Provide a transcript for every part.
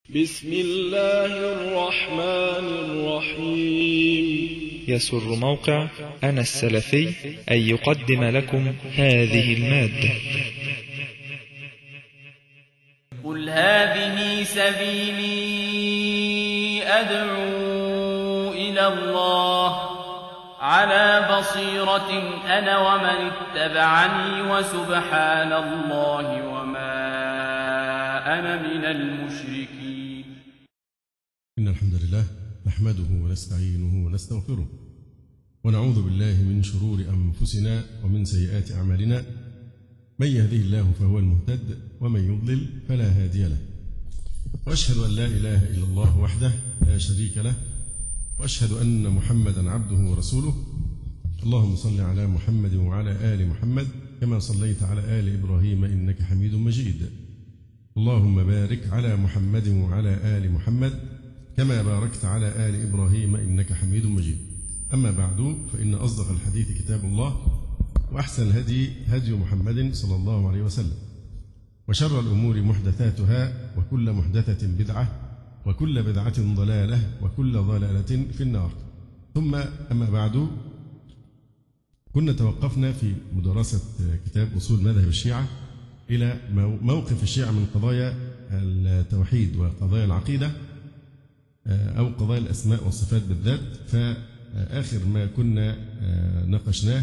بسم الله الرحمن الرحيم. يسر موقع أنا السلفي أن يقدم لكم هذه المادة. قل هذه سبيلي أدعو إلى الله على بصيرة أنا ومن اتبعني وسبحان الله وما أنا من المشركين. إن الحمد لله نحمده ونستعينه ونستغفره ونعوذ بالله من شرور أنفسنا ومن سيئات أعمالنا، من يهده الله فهو المهتد ومن يضلل فلا هادي له، وأشهد أن لا إله إلا الله وحده لا شريك له، وأشهد أن محمدا عبده ورسوله. اللهم صل على محمد وعلى آل محمد كما صليت على آل إبراهيم إنك حميد مجيد. اللهم بارك على محمد وعلى آل محمد كما باركت على آل إبراهيم إنك حميد مجيد. أما بعد، فإن أصدق الحديث كتاب الله، وأحسن الهدي هدي محمد صلى الله عليه وسلم، وشر الأمور محدثاتها، وكل محدثة بدعة، وكل بدعة ضلالة، وكل ضلالة في النار. ثم أما بعد، كنا توقفنا في مدرسة كتاب أصول مذهب الشيعة إلى موقف الشيعة من قضايا التوحيد وقضايا العقيدة أو قضايا الأسماء والصفات بالذات. فآخر ما كنا ناقشناه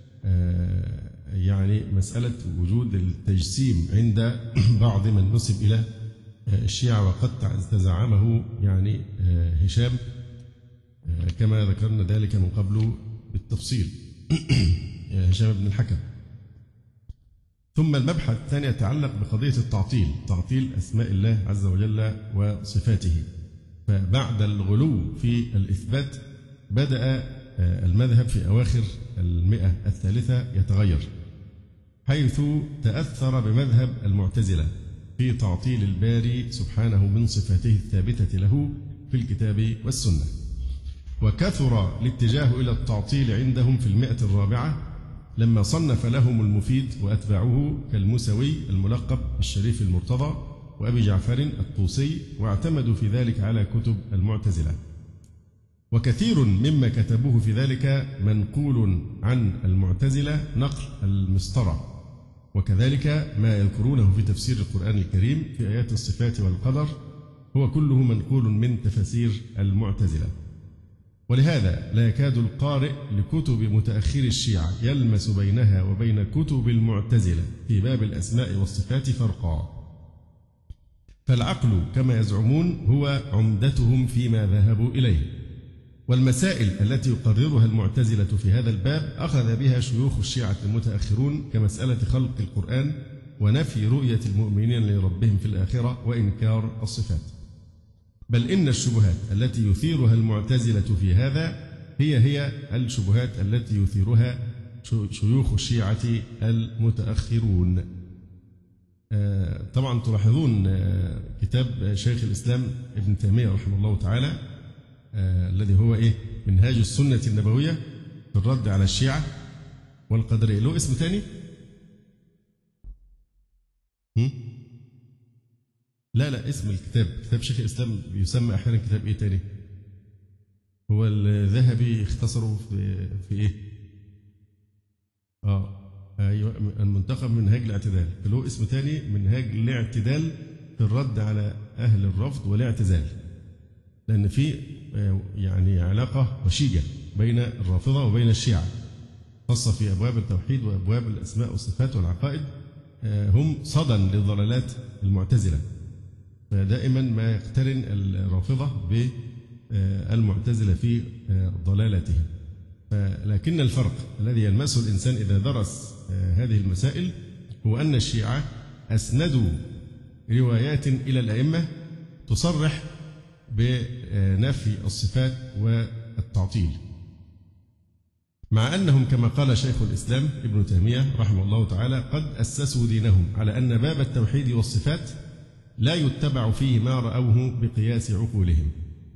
يعني مسألة وجود التجسيم عند بعض من نسب إلى الشيعة، وقد تزعمه يعني هشام كما ذكرنا ذلك من قبل بالتفصيل، هشام بن الحكم. ثم المبحث الثاني يتعلق بقضية التعطيل، تعطيل أسماء الله عز وجل وصفاته. فبعد الغلو في الإثبات بدأ المذهب في أواخر المئة الثالثة يتغير، حيث تأثر بمذهب المعتزلة في تعطيل الباري سبحانه من صفاته الثابتة له في الكتاب والسنة. وكثر الاتجاه إلى التعطيل عندهم في المئة الرابعة لما صنف لهم المفيد وأتباعه كالموسوي الملقب بالشريف المرتضى وأبي جعفر الطوسي، واعتمدوا في ذلك على كتب المعتزلة. وكثير مما كتبوه في ذلك منقول عن المعتزلة نقل المسطرة، وكذلك ما يذكرونه في تفسير القرآن الكريم في آيات الصفات والقدر هو كله منقول من تفاسير المعتزلة. ولهذا لا يكاد القارئ لكتب متأخر الشيعة يلمس بينها وبين كتب المعتزلة في باب الأسماء والصفات فرقا. فالعقل كما يزعمون هو عمدتهم فيما ذهبوا إليه، والمسائل التي يقررها المعتزلة في هذا الباب أخذ بها شيوخ الشيعة المتأخرون كمسألة خلق القرآن ونفي رؤية المؤمنين لربهم في الآخرة وإنكار الصفات. بل إن الشبهات التي يثيرها المعتزلة في هذا هي الشبهات التي يثيرها شيوخ الشيعة المتأخرون. طبعا تلاحظون كتاب شيخ الإسلام ابن تيمية رحمه الله تعالى الذي هو منهاج السنة النبوية في الرد على الشيعة والقدرية، له اسم تاني؟ لا اسم الكتاب، كتاب شيخ الإسلام بيسمى أحيانا كتاب تاني؟ هو الذهبي اختصره في أيوة، المنتخب منهاج الاعتدال، له اسم تاني منهاج الاعتدال في الرد على أهل الرفض والاعتزال، لأن في يعني علاقة وشيجة بين الرافضة وبين الشيعة، خاصة في أبواب التوحيد وأبواب الأسماء والصفات والعقائد. هم صدى للضلالات المعتزلة، فدائما ما يقترن الرافضة بالمعتزلة في ضلالتهم. لكن الفرق الذي يلمسه الإنسان إذا درس هذه المسائل هو أن الشيعة أسندوا روايات إلى الأئمة تصرح بنفي الصفات والتعطيل، مع أنهم كما قال شيخ الإسلام ابن تيمية رحمه الله تعالى قد أسسوا دينهم على أن باب التوحيد والصفات لا يتبع فيه ما رأوه بقياس عقولهم.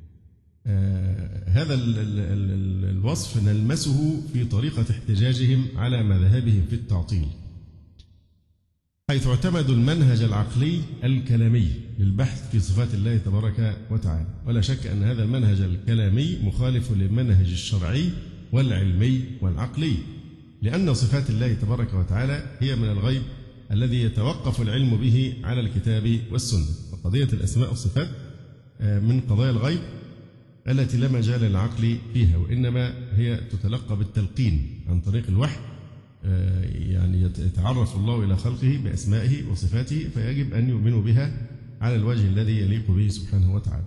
هذا الوصف نلمسه في طريقة احتجاجهم على مذهبهم في التعطيل، حيث اعتمدوا المنهج العقلي الكلامي للبحث في صفات الله تبارك وتعالى. ولا شك أن هذا المنهج الكلامي مخالف للمنهج الشرعي والعلمي والعقلي، لأن صفات الله تبارك وتعالى هي من الغيب الذي يتوقف العلم به على الكتاب والسنة. وقضية الأسماء والصفات من قضايا الغيب التي لا مجال للعقل فيها، وإنما هي تتلقى بالتلقين عن طريق الوحي. يعني يتعرف الله إلى خلقه بأسمائه وصفاته، فيجب أن يؤمنوا بها على الوجه الذي يليق به سبحانه وتعالى.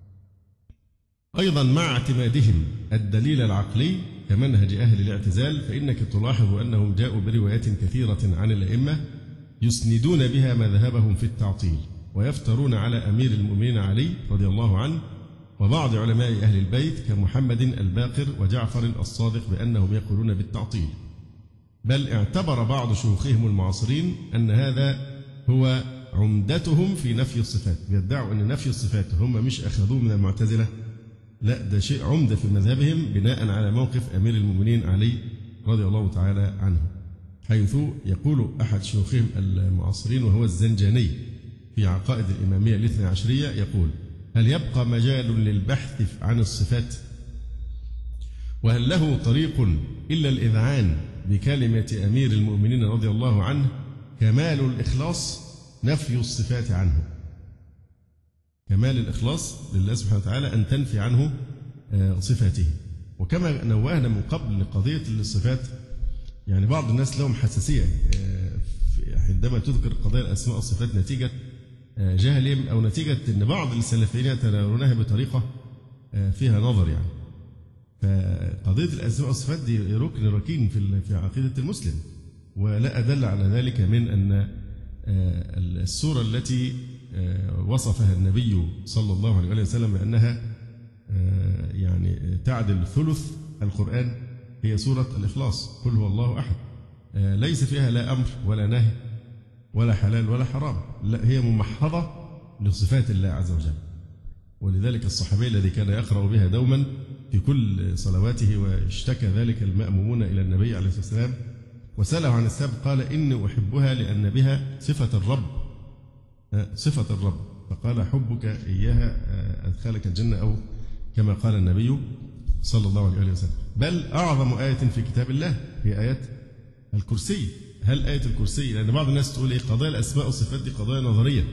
أيضا مع اعتمادهم الدليل العقلي كمنهج أهل الاعتزال، فإنك تلاحظ أنهم جاءوا بروايات كثيرة عن الأئمة يسندون بها مذهبهم في التعطيل، ويفترون على أمير المؤمنين علي رضي الله عنه وبعض علماء أهل البيت كمحمد الباقر وجعفر الصادق بأنهم يقولون بالتعطيل. بل اعتبر بعض شيوخهم المعاصرين أن هذا هو عمدتهم في نفي الصفات، بيدعوا أن نفي الصفات هم مش أخذوه من المعتزلة، لا ده شيء عمدة في مذهبهم بناء على موقف أمير المؤمنين علي رضي الله تعالى عنه، حيث يقول أحد شيوخهم المعاصرين وهو الزنجاني في عقائد الإمامية الاثنى عشرية، يقول: هل يبقى مجال للبحث عن الصفات؟ وهل له طريق إلا الإذعان بكلمة أمير المؤمنين رضي الله عنه: كمال الإخلاص نفي الصفات عنه. كمال الإخلاص لله سبحانه وتعالى أن تنفي عنه صفاته. وكما نوهنا من قبل لقضية الصفات، يعني بعض الناس لهم حساسية عندما تذكر قضايا الأسماء والصفات نتيجة جهلهم أو نتيجة أن بعض السلفيين يتناولونها بطريقة فيها نظر. يعني فقضية الأسماء والصفات دي ركن ركين في عقيدة المسلم، ولا أدل على ذلك من أن السورة التي وصفها النبي صلى الله عليه وسلم بأنها يعني تعدل ثلث القرآن هي سورة الإخلاص، قل هو الله أحد، ليس فيها لا أمر ولا نهي ولا حلال ولا حرام، لا هي ممحضة لصفات الله عز وجل. ولذلك الصحابي الذي كان يقرأ بها دوما في كل صلواته واشتكى ذلك المأمومون إلى النبي عليه الصلاة والسلام وسأله عن السبب، قال: إني أحبها لأن بها صفة الرب، صفة الرب، فقال: حبك إياها أدخلك الجنة، أو كما قال النبي صلى الله عليه وسلم. بل أعظم آية في كتاب الله هي آية الكرسي. هل آية الكرسي؟ لأن بعض الناس تقول قضايا الأسماء والصفات دي قضايا نظرية،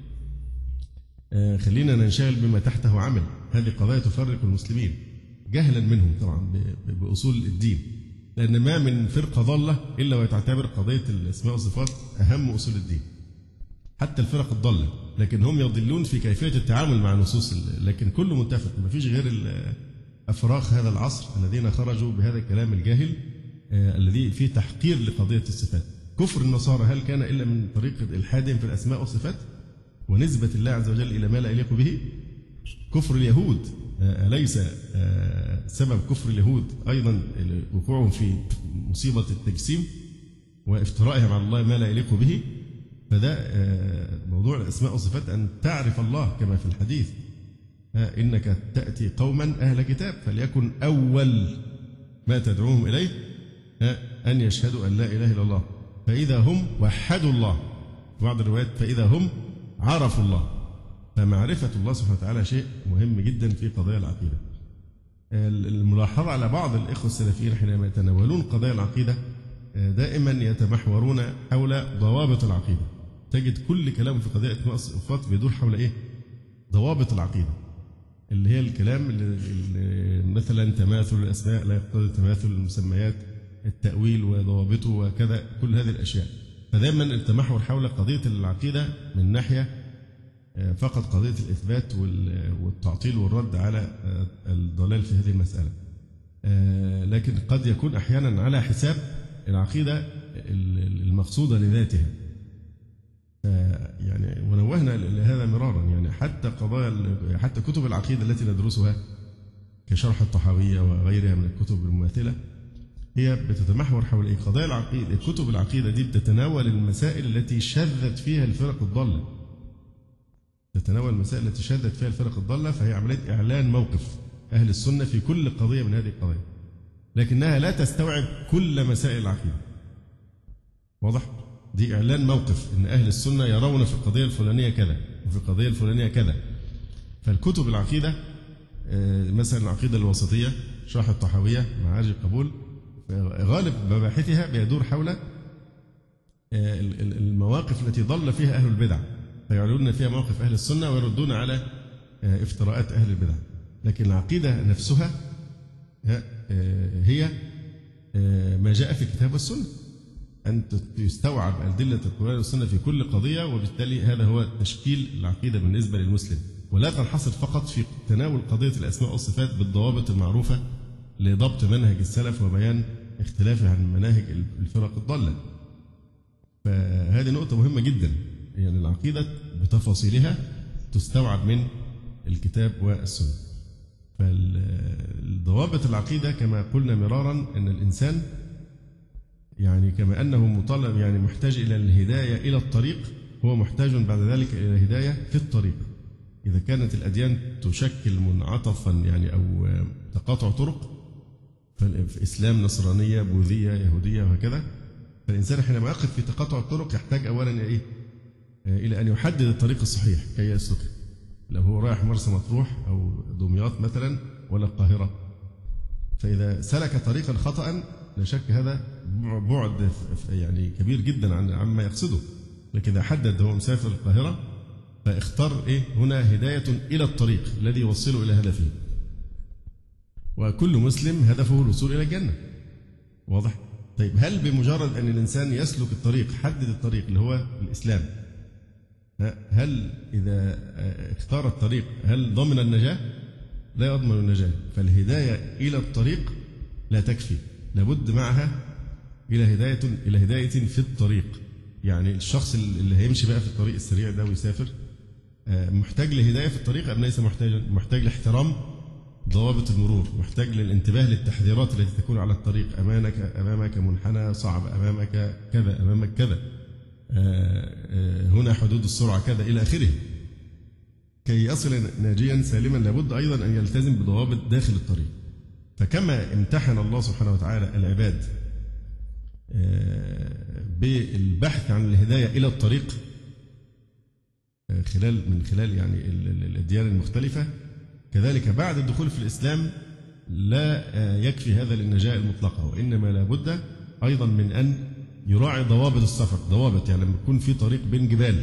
خلينا ننشغل بما تحته عمل. هذه قضايا تفرق المسلمين جهلا منهم طبعا بأصول الدين، لأن ما من فرقة ضالة إلا وتعتبر قضية الأسماء والصفات أهم أصول الدين، حتى الفرق الضالة، لكن هم يضلون في كيفية التعامل مع نصوص، لكن كله متفق، ما فيش غير أفراخ هذا العصر الذين خرجوا بهذا الكلام الجاهل الذي فيه تحقير لقضية الصفات. كفر النصارى هل كان إلا من طريق إلحادهم في الأسماء والصفات ونسبة الله عز وجل إلى ما لا يليق به؟ كفر اليهود أليس سبب كفر اليهود أيضا وقوعهم في مصيبة التجسيم وافترائهم على الله ما لا يليق به؟ فده موضوع الأسماء والصفات أن تعرف الله كما في الحديث: إنك تأتي قوما أهل كتاب فليكن أول ما تدعوهم إليه أن يشهدوا أن لا إله إلا الله، فإذا هم وحدوا الله، في بعض الروايات فإذا هم عرفوا الله. فمعرفة الله سبحانه وتعالى شيء مهم جدا في قضايا العقيدة. الملاحظة علعلى بعض الإخوة السلفيين حينما يتناولون قضايا العقيدة دائما يتمحورون حول ضوابط العقيدة. تجد كل كلام في قضايا الأسماء والصفات بيدور حول إيه؟ ضوابط العقيدة، اللي هي الكلام اللي مثلا تماثل الأسماء لا يقتضي تماثل المسميات، التأويل وضوابطه وكذا، كل هذه الأشياء. فدائما التمحور حول قضية العقيدة من ناحية فقط قضية الإثبات والتعطيل والرد على الضلال في هذه المسألة، لكن قد يكون أحيانا على حساب العقيدة المقصودة لذاتها. يعني ونوهنا لهذا مرارا، يعني حتى كتب العقيدة التي ندرسها كشرح الطحاوية وغيرها من الكتب المماثلة هي بتتمحور حول قضايا العقيدة. كتب العقيدة دي بتتناول المسائل التي شذت فيها الفرق الضالة، فهي عملية إعلان موقف أهل السنة في كل قضية من هذه القضايا، لكنها لا تستوعب كل مسائل العقيدة. واضح؟ دي إعلان موقف إن أهل السنة يرون في القضية الفلانية كذا وفي القضية الفلانية كذا. فالكتب العقيدة مثلا العقيدة الوسطية شرح الطحاوية معارج القبول غالب مباحثها بيدور حول المواقف التي ضل فيها أهل البدع، فيعلنون فيها موقف أهل السنة ويردون على افتراءات أهل البدع. لكن العقيدة نفسها هي ما جاء في الكتاب والسنة، أن يستوعب أدلة القرآن والسنة في كل قضية، وبالتالي هذا هو تشكيل العقيدة بالنسبة للمسلم، ولا تنحصر فقط في تناول قضية الأسماء والصفات بالضوابط المعروفة لضبط منهج السلف وبيان اختلافه عن مناهج الفرق الضالة. فهذه نقطة مهمة جدا، يعني العقيدة بتفاصيلها تستوعب من الكتاب والسنة. فالضوابط العقيدة كما قلنا مرارا أن الإنسان يعني كما أنه مطالب يعني محتاج إلى الهداية إلى الطريق، هو محتاج بعد ذلك إلى الهداية في الطريق. إذا كانت الأديان تشكل منعطفا يعني أو تقاطع طرق، في إسلام نصرانية بوذية يهودية وهكذا، فالإنسان حينما يقف في تقاطع الطرق يحتاج أولا إلى أن يحدد الطريق الصحيح كي يسلك، لو هو رايح مرسى مطروح أو دمياط مثلا ولا القاهرة. فإذا سلك طريقا خطأ لا شك هذا بعد يعني كبير جدا عما يقصده. لكن إذا حدد هو مسافر القاهرة فاختار هنا هداية إلى الطريق الذي يوصله إلى هدفه. وكل مسلم هدفه الوصول إلى الجنة، واضح؟ طيب هل بمجرد أن الإنسان يسلك الطريق حدد الطريق اللي هو الإسلام، هل إذا اختار الطريق هل ضمن النجاة؟ لا يضمن النجاة. فالهداية إلى الطريق لا تكفي، لابد معها إلى هداية في الطريق. يعني الشخص اللي هيمشي بقى في الطريق السريع ده ويسافر محتاج لهداية في الطريق أم ليس محتاجا؟ محتاج لاحترام ضوابط المرور، محتاج للانتباه للتحذيرات التي تكون على الطريق، أمامك منحنى صعب، أمامك كذا، أمامك كذا، هنا حدود السرعة كذا إلى آخره. كي يصل ناجيا سالما لابد أيضا أن يلتزم بضوابط داخل الطريق. فكما امتحن الله سبحانه وتعالى العباد بالبحث عن الهداية إلى الطريق من خلال يعني الأديان المختلفة، كذلك بعد الدخول في الإسلام لا يكفي هذا للنجاة المطلقة، وإنما لابد أيضا من أن يراعي ضوابط السفر. ضوابط يعني لما يكون في طريق بين جبال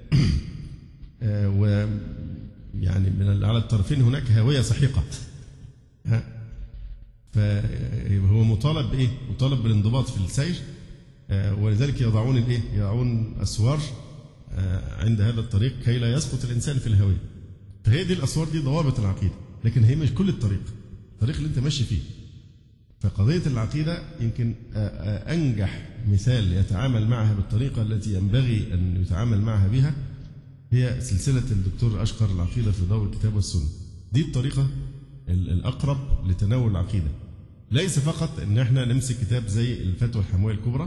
ويعني على الطرفين هناك هاوية سحيقة، فهو مطالب بإيه؟ مطالب بالانضباط في السير، ولذلك يضعون أسوار عند هذا الطريق كي لا يسقط الإنسان في الهاوية. فهي دي الأسوار دي ضوابط العقيدة، لكن هي مش كل الطريق اللي أنت ماشي فيه. فقضية العقيدة يمكن أنجح مثال يتعامل معها بالطريقة التي ينبغي أن يتعامل معها بها هي سلسلة الدكتور أشقر العقيدة في ضوء الكتاب والسنة. دي الطريقة الأقرب لتناول العقيدة، ليس فقط أن احنا نمسك كتاب زي الفتوى الحموية الكبرى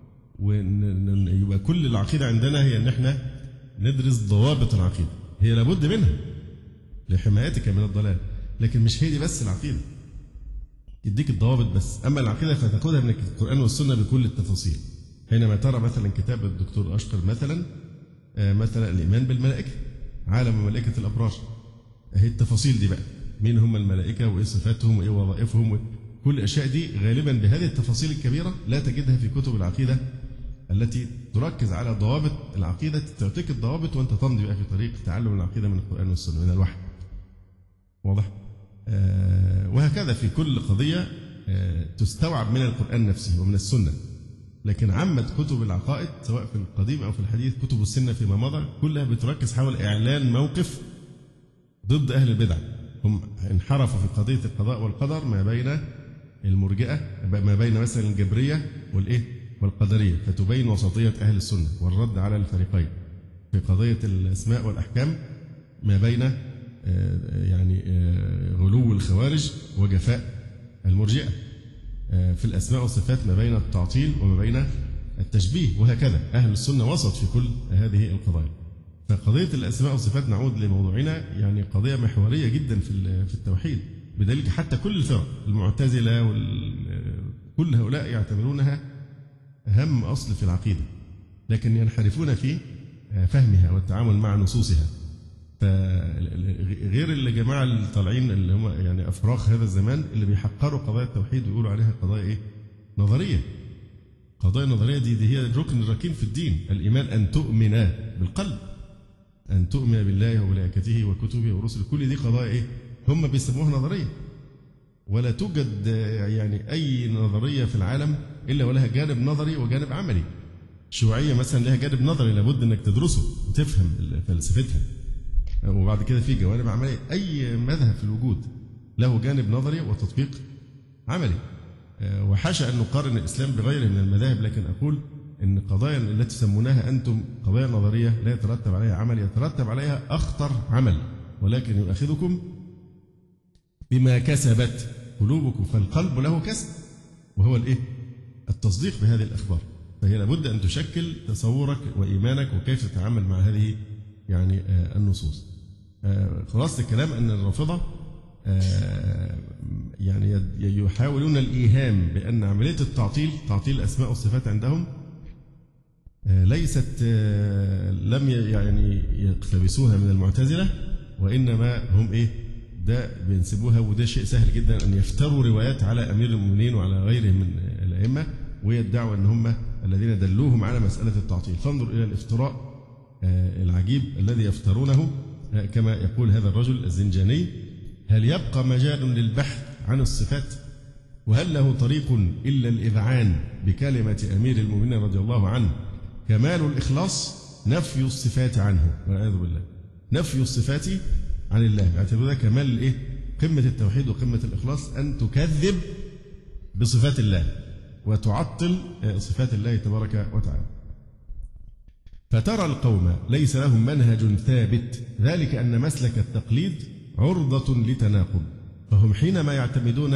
ويبقى كل العقيدة عندنا هي أن احنا ندرس ضوابط العقيدة، هي لابد منها لحمايتك من الضلال، لكن مش هي دي بس العقيدة، يديك الضوابط بس، أما العقيدة فتأخذها من القرآن والسنة بكل التفاصيل. حينما ترى مثلا كتاب الدكتور أشقر مثلا الإيمان بالملائكة، عالم ملائكة الأبرار، هي التفاصيل دي بقى، مين هم الملائكة وإيه صفاتهم وإيه وظائفهم، كل الأشياء دي غالبا بهذه التفاصيل الكبيرة لا تجدها في كتب العقيدة التي تركز على ضوابط العقيدة، تعطيك الضوابط وأنت تمضي بقى في طريق تعلم العقيدة من القرآن والسنة من الوحي، واضح؟ وهكذا في كل قضية تستوعب من القرآن نفسه ومن السنة. لكن عامة كتب العقائد سواء في القديم أو في الحديث، كتب السنة فيما مضى، كلها بتركز حول إعلان موقف ضد أهل البدع. هم انحرفوا في قضية القضاء والقدر ما بين المرجئة، ما بين مثلا الجبرية والقدرية، فتبين وسطية أهل السنة والرد على الفريقين. في قضية الأسماء والأحكام ما بين يعني غلو الخوارج وجفاء المرجئة. في الأسماء والصفات ما بين التعطيل وما بين التشبيه، وهكذا أهل السنة وسط في كل هذه القضايا. فقضية الأسماء والصفات نعود لموضوعنا، يعني قضية محورية جدا في التوحيد، بدليل حتى كل الفرق المعتزلة كل هؤلاء يعتبرونها أهم أصل في العقيدة، لكن ينحرفون في فهمها والتعامل مع نصوصها. فغير الجماعة اللي طالعين اللي هم يعني أفراخ هذا الزمان اللي بيحقروا قضايا التوحيد ويقولوا عليها قضايا إيه؟ نظرية. قضايا النظرية دي هي الركن الركين في الدين. الإيمان أن تؤمن بالقلب، أن تؤمن بالله وملائكته وكتبه ورسله، كل دي قضايا إيه؟ هم بيسموها نظرية. ولا توجد يعني أي نظرية في العالم إلا ولها جانب نظري وجانب عملي. الشيوعية مثلا لها جانب نظري لابد أنك تدرسه وتفهم فلسفتها، وبعد كده في جوانب عملية. أي مذهب في الوجود له جانب نظري وتطبيق عملي. وحاشا أن نقارن الإسلام بغيره من المذاهب، لكن أقول أن قضايا التي تسمونها أنتم قضايا نظرية لا يترتب عليها عمل، يترتب عليها أخطر عمل، ولكن يؤاخذكم بما كسبت قلوبكم. فالقلب له كسب، وهو الإيه؟ التصديق بهذه الأخبار. فهي لابد أن تشكل تصورك وإيمانك وكيف تتعامل مع هذه يعني النصوص. خلاصة الكلام أن الرافضة يعني يحاولون الإيهام بأن عملية التعطيل، تعطيل الأسماء والصفات عندهم ليست لم يعني يقتبسوها من المعتزلة، وإنما هم إيه؟ ده بينسبوها، وده شيء سهل جدا أن يفتروا روايات على أمير المؤمنين وعلى غيرهم من الأئمة ويدعوا أن هم الذين دلوهم على مسألة التعطيل. فانظر إلى الافتراء العجيب الذي يفترونه. كما يقول هذا الرجل الزنجاني: هل يبقى مجال للبحث عن الصفات؟ وهل له طريق إلا الإذعان بكلمة أمير المؤمنين رضي الله عنه: كمال الإخلاص نفي الصفات عنه، والعياذ بالله. نفي الصفات عن الله، يعتبر ده كمال الإيه؟ قمة التوحيد وقمة الإخلاص، أن تكذب بصفات الله وتعطل صفات الله تبارك وتعالى. فترى القوم ليس لهم منهج ثابت، ذلك أن مسلك التقليد عرضة لتناقض، فهم حينا يعتمدون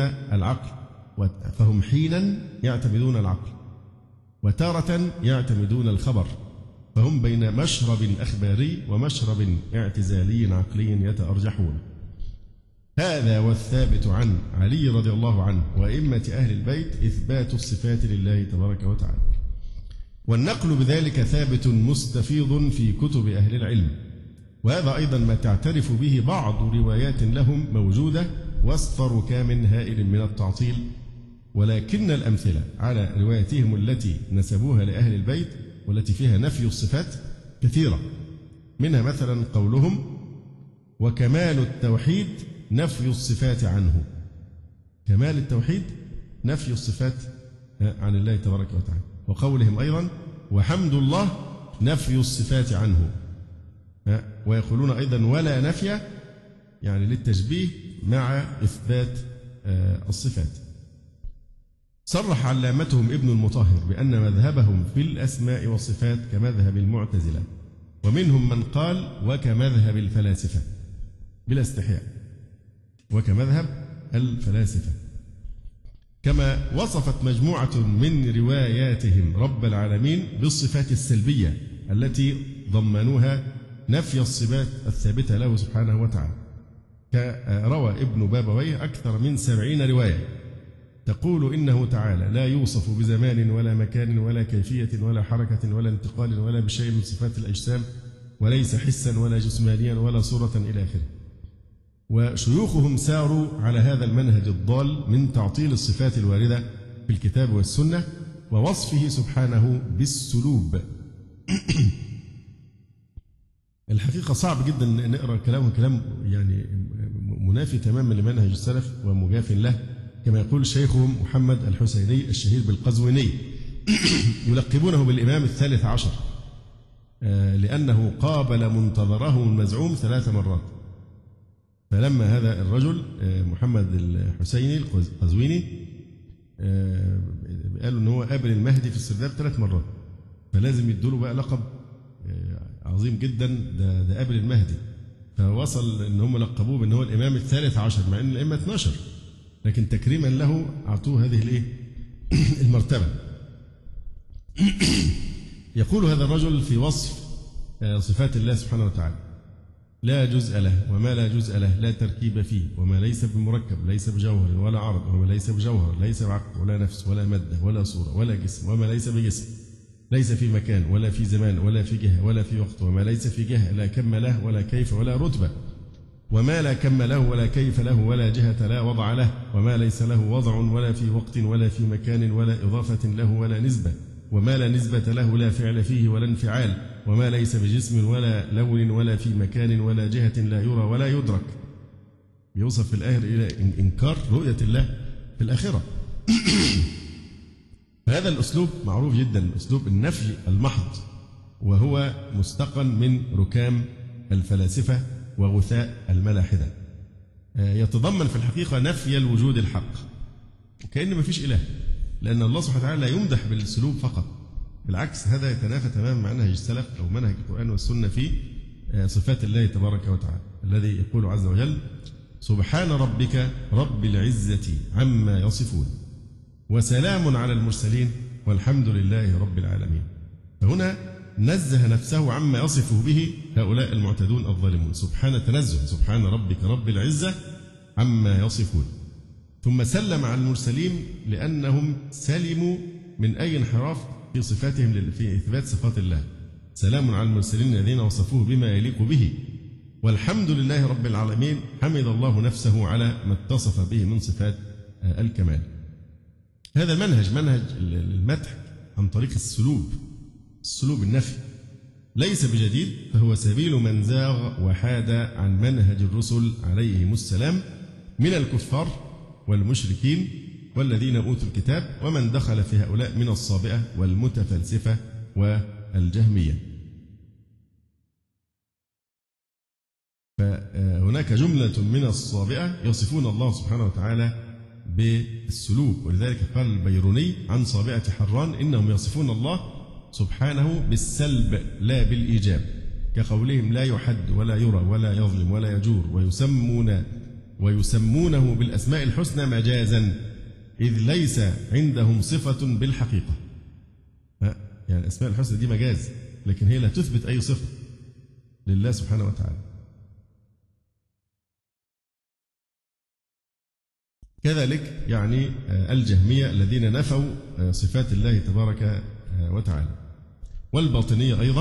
العقل وتارة يعتمدون الخبر، فهم بين مشرب أخباري ومشرب اعتزالي عقلي يتأرجحون. هذا والثابت عن علي رضي الله عنه وأئمة أهل البيت إثبات الصفات لله تبارك وتعالى، والنقل بذلك ثابت مستفيض في كتب أهل العلم، وهذا أيضا ما تعترف به بعض روايات لهم موجودة وسط ركام هائل من التعطيل، ولكن الأمثلة على رواياتهم التي نسبوها لأهل البيت والتي فيها نفي الصفات كثيرة. منها مثلا قولهم: وكمال التوحيد نفي الصفات عنه. كمال التوحيد نفي الصفات عن الله تبارك وتعالى. وقولهم أيضا: وحمد الله نفي الصفات عنه. ويقولون أيضا: ولا نفي، يعني للتشبيه مع إثبات الصفات. صرح علامتهم ابن المطهر بأن مذهبهم في الأسماء والصفات كمذهب المعتزلة، ومنهم من قال وكمذهب الفلاسفة بلا استحياء، وكمذهب الفلاسفة. كما وصفت مجموعة من رواياتهم رب العالمين بالصفات السلبية التي ضمنوها نفي الصفات الثابتة له سبحانه وتعالى. روى ابن بابويه أكثر من 70 رواية تقول إنه تعالى لا يوصف بزمان ولا مكان ولا كيفية ولا حركة ولا انتقال ولا بشيء من صفات الأجسام، وليس حسا ولا جسمانيا ولا صورة إلى آخره. وشيوخهم ساروا على هذا المنهج الضال من تعطيل الصفات الواردة في الكتاب والسنة ووصفه سبحانه بالسلوب. الحقيقة صعب جدا نقرأ كلامه، كلام يعني منافي تماما لمنهج السلف ومجاف له، كما يقول شيخهم محمد الحسيني الشهير بالقزويني يلقبونه بالإمام الثالث عشر، لأنه قابل منتظره المزعوم 3 مرات. فلما هذا الرجل محمد الحسيني القزويني قالوا أنه قابل المهدي في السرداب 3 مرات، فلازم يدوله بقى لقب عظيم جدا، ده قابل المهدي. فوصل أن هم لقبوه بأنه هو الإمام الثالث عشر، مع أن الأئمة 12، لكن تكريما له أعطوه هذه المرتبة. يقول هذا الرجل في وصف صفات الله سبحانه وتعالى: لا جزء له وما لا جزء له لا تركيب فيه، وما ليس بمركب ليس بجوهر ولا عرض، وما ليس بجوهر ليس بعقل ولا نفس ولا مادة ولا صورة ولا جسم، وما ليس بجسم ليس في مكان ولا في زمان ولا في جهة ولا في وقت، وما ليس في جهة لا كم له ولا كيف ولا رتبة، وما لا كم له ولا كيف له ولا جهة لا وضع له، وما ليس له وضع ولا في وقت ولا في مكان ولا إضافة له ولا نسبة، وما لا نسبة له لا فعل فيه ولا انفعال، وما ليس بجسم ولا لون ولا في مكان ولا جهة لا يرى ولا يدرك. يوصف في الآخر إلى إنكار رؤية الله في الآخرة. هذا الأسلوب معروف جدا، أسلوب النفي المحض، وهو مستقى من ركام الفلاسفة وغثاء الملاحدة. يتضمن في الحقيقة نفي الوجود الحق، وكأن ما فيش إله، لأن الله سبحانه وتعالى لا يمدح بالسلوب فقط، بالعكس هذا يتنافى تماما مع منهج السلف أو منهج القرآن والسنة في صفات الله تبارك وتعالى، الذي يقول عز وجل: سبحان ربك رب العزة عما يصفون وسلام على المرسلين والحمد لله رب العالمين. فهنا نزه نفسه عما يصف به هؤلاء المعتدون الظالمون، سبحان تنزه، سبحان ربك رب العزة عما يصفون. ثم سلم على المرسلين لأنهم سلموا من أي انحراف في صفاتهم في إثبات صفات الله. سلام على المرسلين الذين وصفوه بما يليق به، والحمد لله رب العالمين، حمد الله نفسه على ما اتصف به من صفات الكمال. هذا المنهج، منهج المدح عن طريق السلوب النفي، ليس بجديد، فهو سبيل من زاغ وحاد عن منهج الرسل عليهم السلام من الكفار والمشركين والذين أوتوا الكتاب، ومن دخل في هؤلاء من الصابئة والمتفلسفة والجهمية. فهناك جملة من الصابئة يصفون الله سبحانه وتعالى بالسلوك، ولذلك قال البيروني عن صابئة حران: إنهم يصفون الله سبحانه بالسلب لا بالإيجاب، كقولهم لا يحد ولا يرى ولا يظلم ولا يجور، ويسمونه بالأسماء الحسنى مجازا، إذ ليس عندهم صفة بالحقيقة. يعني الأسماء الحسنى دي مجاز، لكن هي لا تثبت أي صفة لله سبحانه وتعالى. كذلك يعني الجهمية الذين نفوا صفات الله تبارك وتعالى، والباطنية أيضا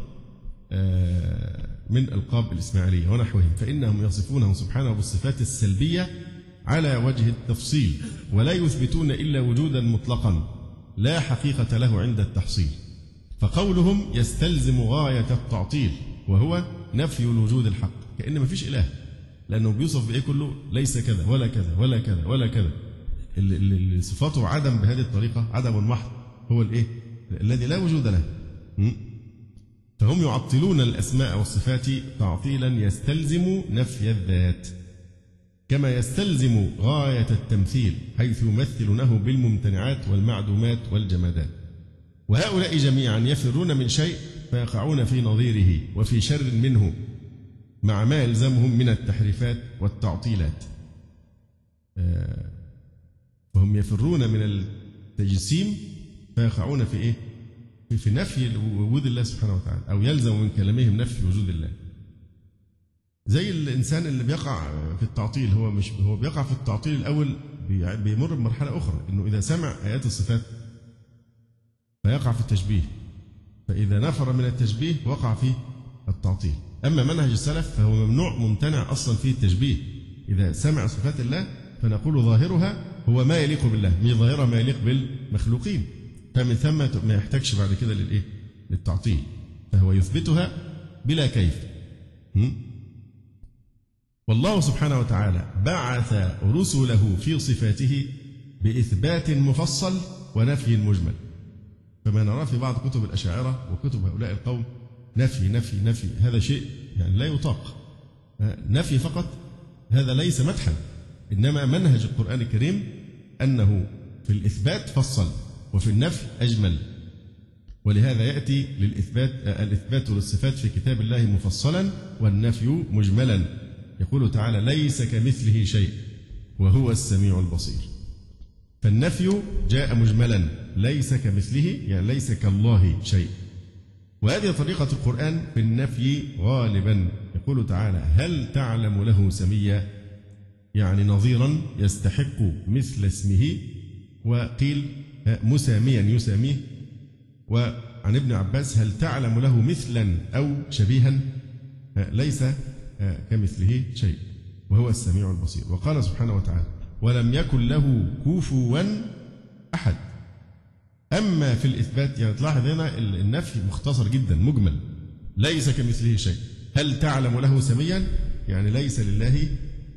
من ألقاب الإسماعيلية ونحوهم، فإنهم يصفونه سبحانه بالصفات السلبية على وجه التفصيل، ولا يثبتون إلا وجودا مطلقا لا حقيقة له عند التحصيل، فقولهم يستلزم غاية التعطيل، وهو نفي الوجود الحق، كأن ما فيش إله، لأنه بيوصف بإيه كله؟ ليس كذا ولا كذا ولا كذا ولا كذا. اللي صفاته عدم بهذه الطريقة، عدم المحض، هو الإيه؟ الذي لا وجود له. فهم يعطلون الأسماء والصفات تعطيلا يستلزم نفي الذات، كما يستلزم غاية التمثيل، حيث يمثلونه بالممتنعات والمعدومات والجمادات. وهؤلاء جميعا يفرون من شيء فيقعون في نظيره وفي شر منه، مع ما يلزمهم من التحريفات والتعطيلات. وهم يفرون من التجسيم فيقعون في إيه؟ في نفي وجود الله سبحانه وتعالى، أو يلزم من كلامهم نفي وجود الله. زي الإنسان اللي بيقع في التعطيل، هو بيقع في التعطيل الأول، بيمر بمرحلة أخرى، إنه إذا سمع آيات الصفات فيقع في التشبيه، فإذا نفر من التشبيه وقع في التعطيل. أما منهج السلف فهو ممنوع ممتنع أصلا فيه التشبيه. إذا سمع صفات الله فنقول ظاهرها هو ما يليق بالله، مش ظاهرها ما يليق بالمخلوقين، فمن ثم ما يحتاجش بعد كده للتعطيل، فهو يثبتها بلا كيف. والله سبحانه وتعالى بعث رسله في صفاته بإثبات مفصل ونفي مجمل، فما نراه في بعض كتب الأشاعرة وكتب هؤلاء القوم نفي نفي نفي، هذا شيء يعني لا يطاق. نفي فقط هذا ليس مدحا، إنما منهج القرآن الكريم أنه في الإثبات فصل وفي النفي أجمل، ولهذا يأتي الإثبات للصفات في كتاب الله مفصلا والنفي مجملا. يقول تعالى: ليس كمثله شيء وهو السميع البصير. فالنفي جاء مجملا، ليس كمثله يعني ليس كالله شيء. وهذه طريقة القرآن في النفي غالبا. يقول تعالى: هل تعلم له سميا، يعني نظيرا يستحق مثل اسمه، وقيل مساميا يساميه، عن ابن عباس: هل تعلم له مثلا أو شبيها؟ ليس كمثله شيء وهو السميع البصير. وقال سبحانه وتعالى: ولم يكن له كفوا أحد. أما في الإثبات يعني تلاحظ هنا النفي مختصر جدا مجمل، ليس كمثله شيء. هل تعلم له سميا؟ يعني ليس لله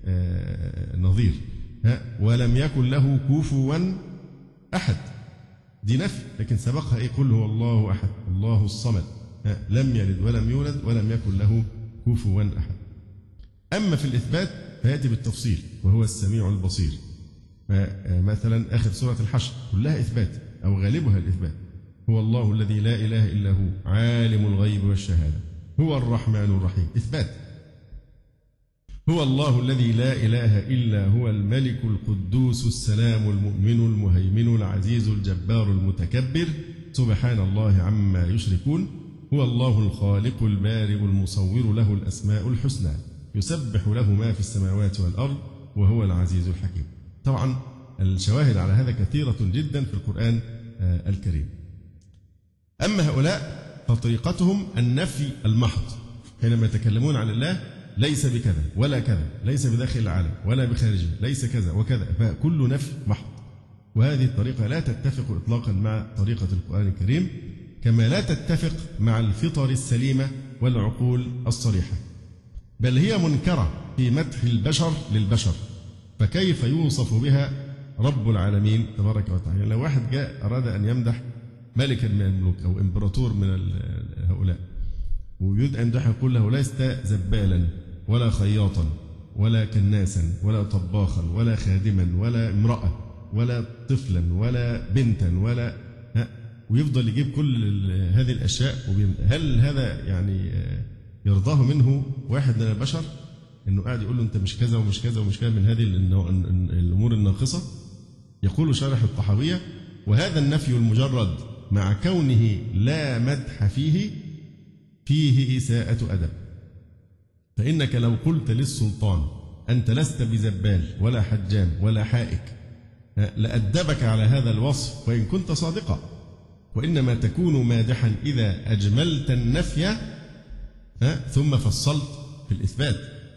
نظير. ولم يكن له كفوا أحد، دي نفي، لكن سبقها إيه؟ قل هو الله أحد الله الصمد لم يلد ولم يولد ولم يكن له كفوا أحد. أما في الإثبات فيأتي بالتفصيل وهو السميع البصير. مثلا آخر سورة الحشر كلها إثبات أو غالبها الإثبات: هو الله الذي لا إله إلا هو عالم الغيب والشهادة هو الرحمن الرحيم، إثبات. هو الله الذي لا إله إلا هو الملك القدوس السلام المؤمن المهيمن العزيز الجبار المتكبر سبحان الله عما يشركون هو الله الخالق البارئ المصور له الأسماء الحسنى يسبح له ما في السماوات والأرض وهو العزيز الحكيم. طبعا الشواهد على هذا كثيرة جدا في القرآن الكريم. أما هؤلاء فطريقتهم النفي المحض، حينما يتكلمون عن الله: ليس بكذا ولا كذا، ليس بداخل العالم ولا بخارجه، ليس كذا وكذا، فكل نفي محض. وهذه الطريقة لا تتفق إطلاقا مع طريقة القرآن الكريم، كما لا تتفق مع الفطر السليمة والعقول الصريحة، بل هي منكرة في مدح البشر للبشر، فكيف يوصف بها رب العالمين تبارك وتعالى؟ لو واحد جاء أراد أن يمدح ملكا من الملوك أو إمبراطور من هؤلاء ويريد أن يمدحه يقول له: لست زبالا ولا خياطا ولا كناسا ولا طباخا ولا خادما ولا امرأة ولا طفلا ولا بنتا ولا ويفضل يجيب كل هذه الأشياء. هل هذا يعني يرضاه منه واحد من البشر؟ إنه قاعد يقول له أنت مش كذا ومش كذا ومش كذا من هذه الأمور الناقصة. يقول شارح الطحاوية: وهذا النفي المجرد مع كونه لا مدح فيه إساءة أدب، فإنك لو قلت للسلطان أنت لست بزبال ولا حجام ولا حائك لأدبك على هذا الوصف وإن كنت صادقا، وإنما تكون مادحا إذا أجملت النفي ثم فصلت في الإثبات،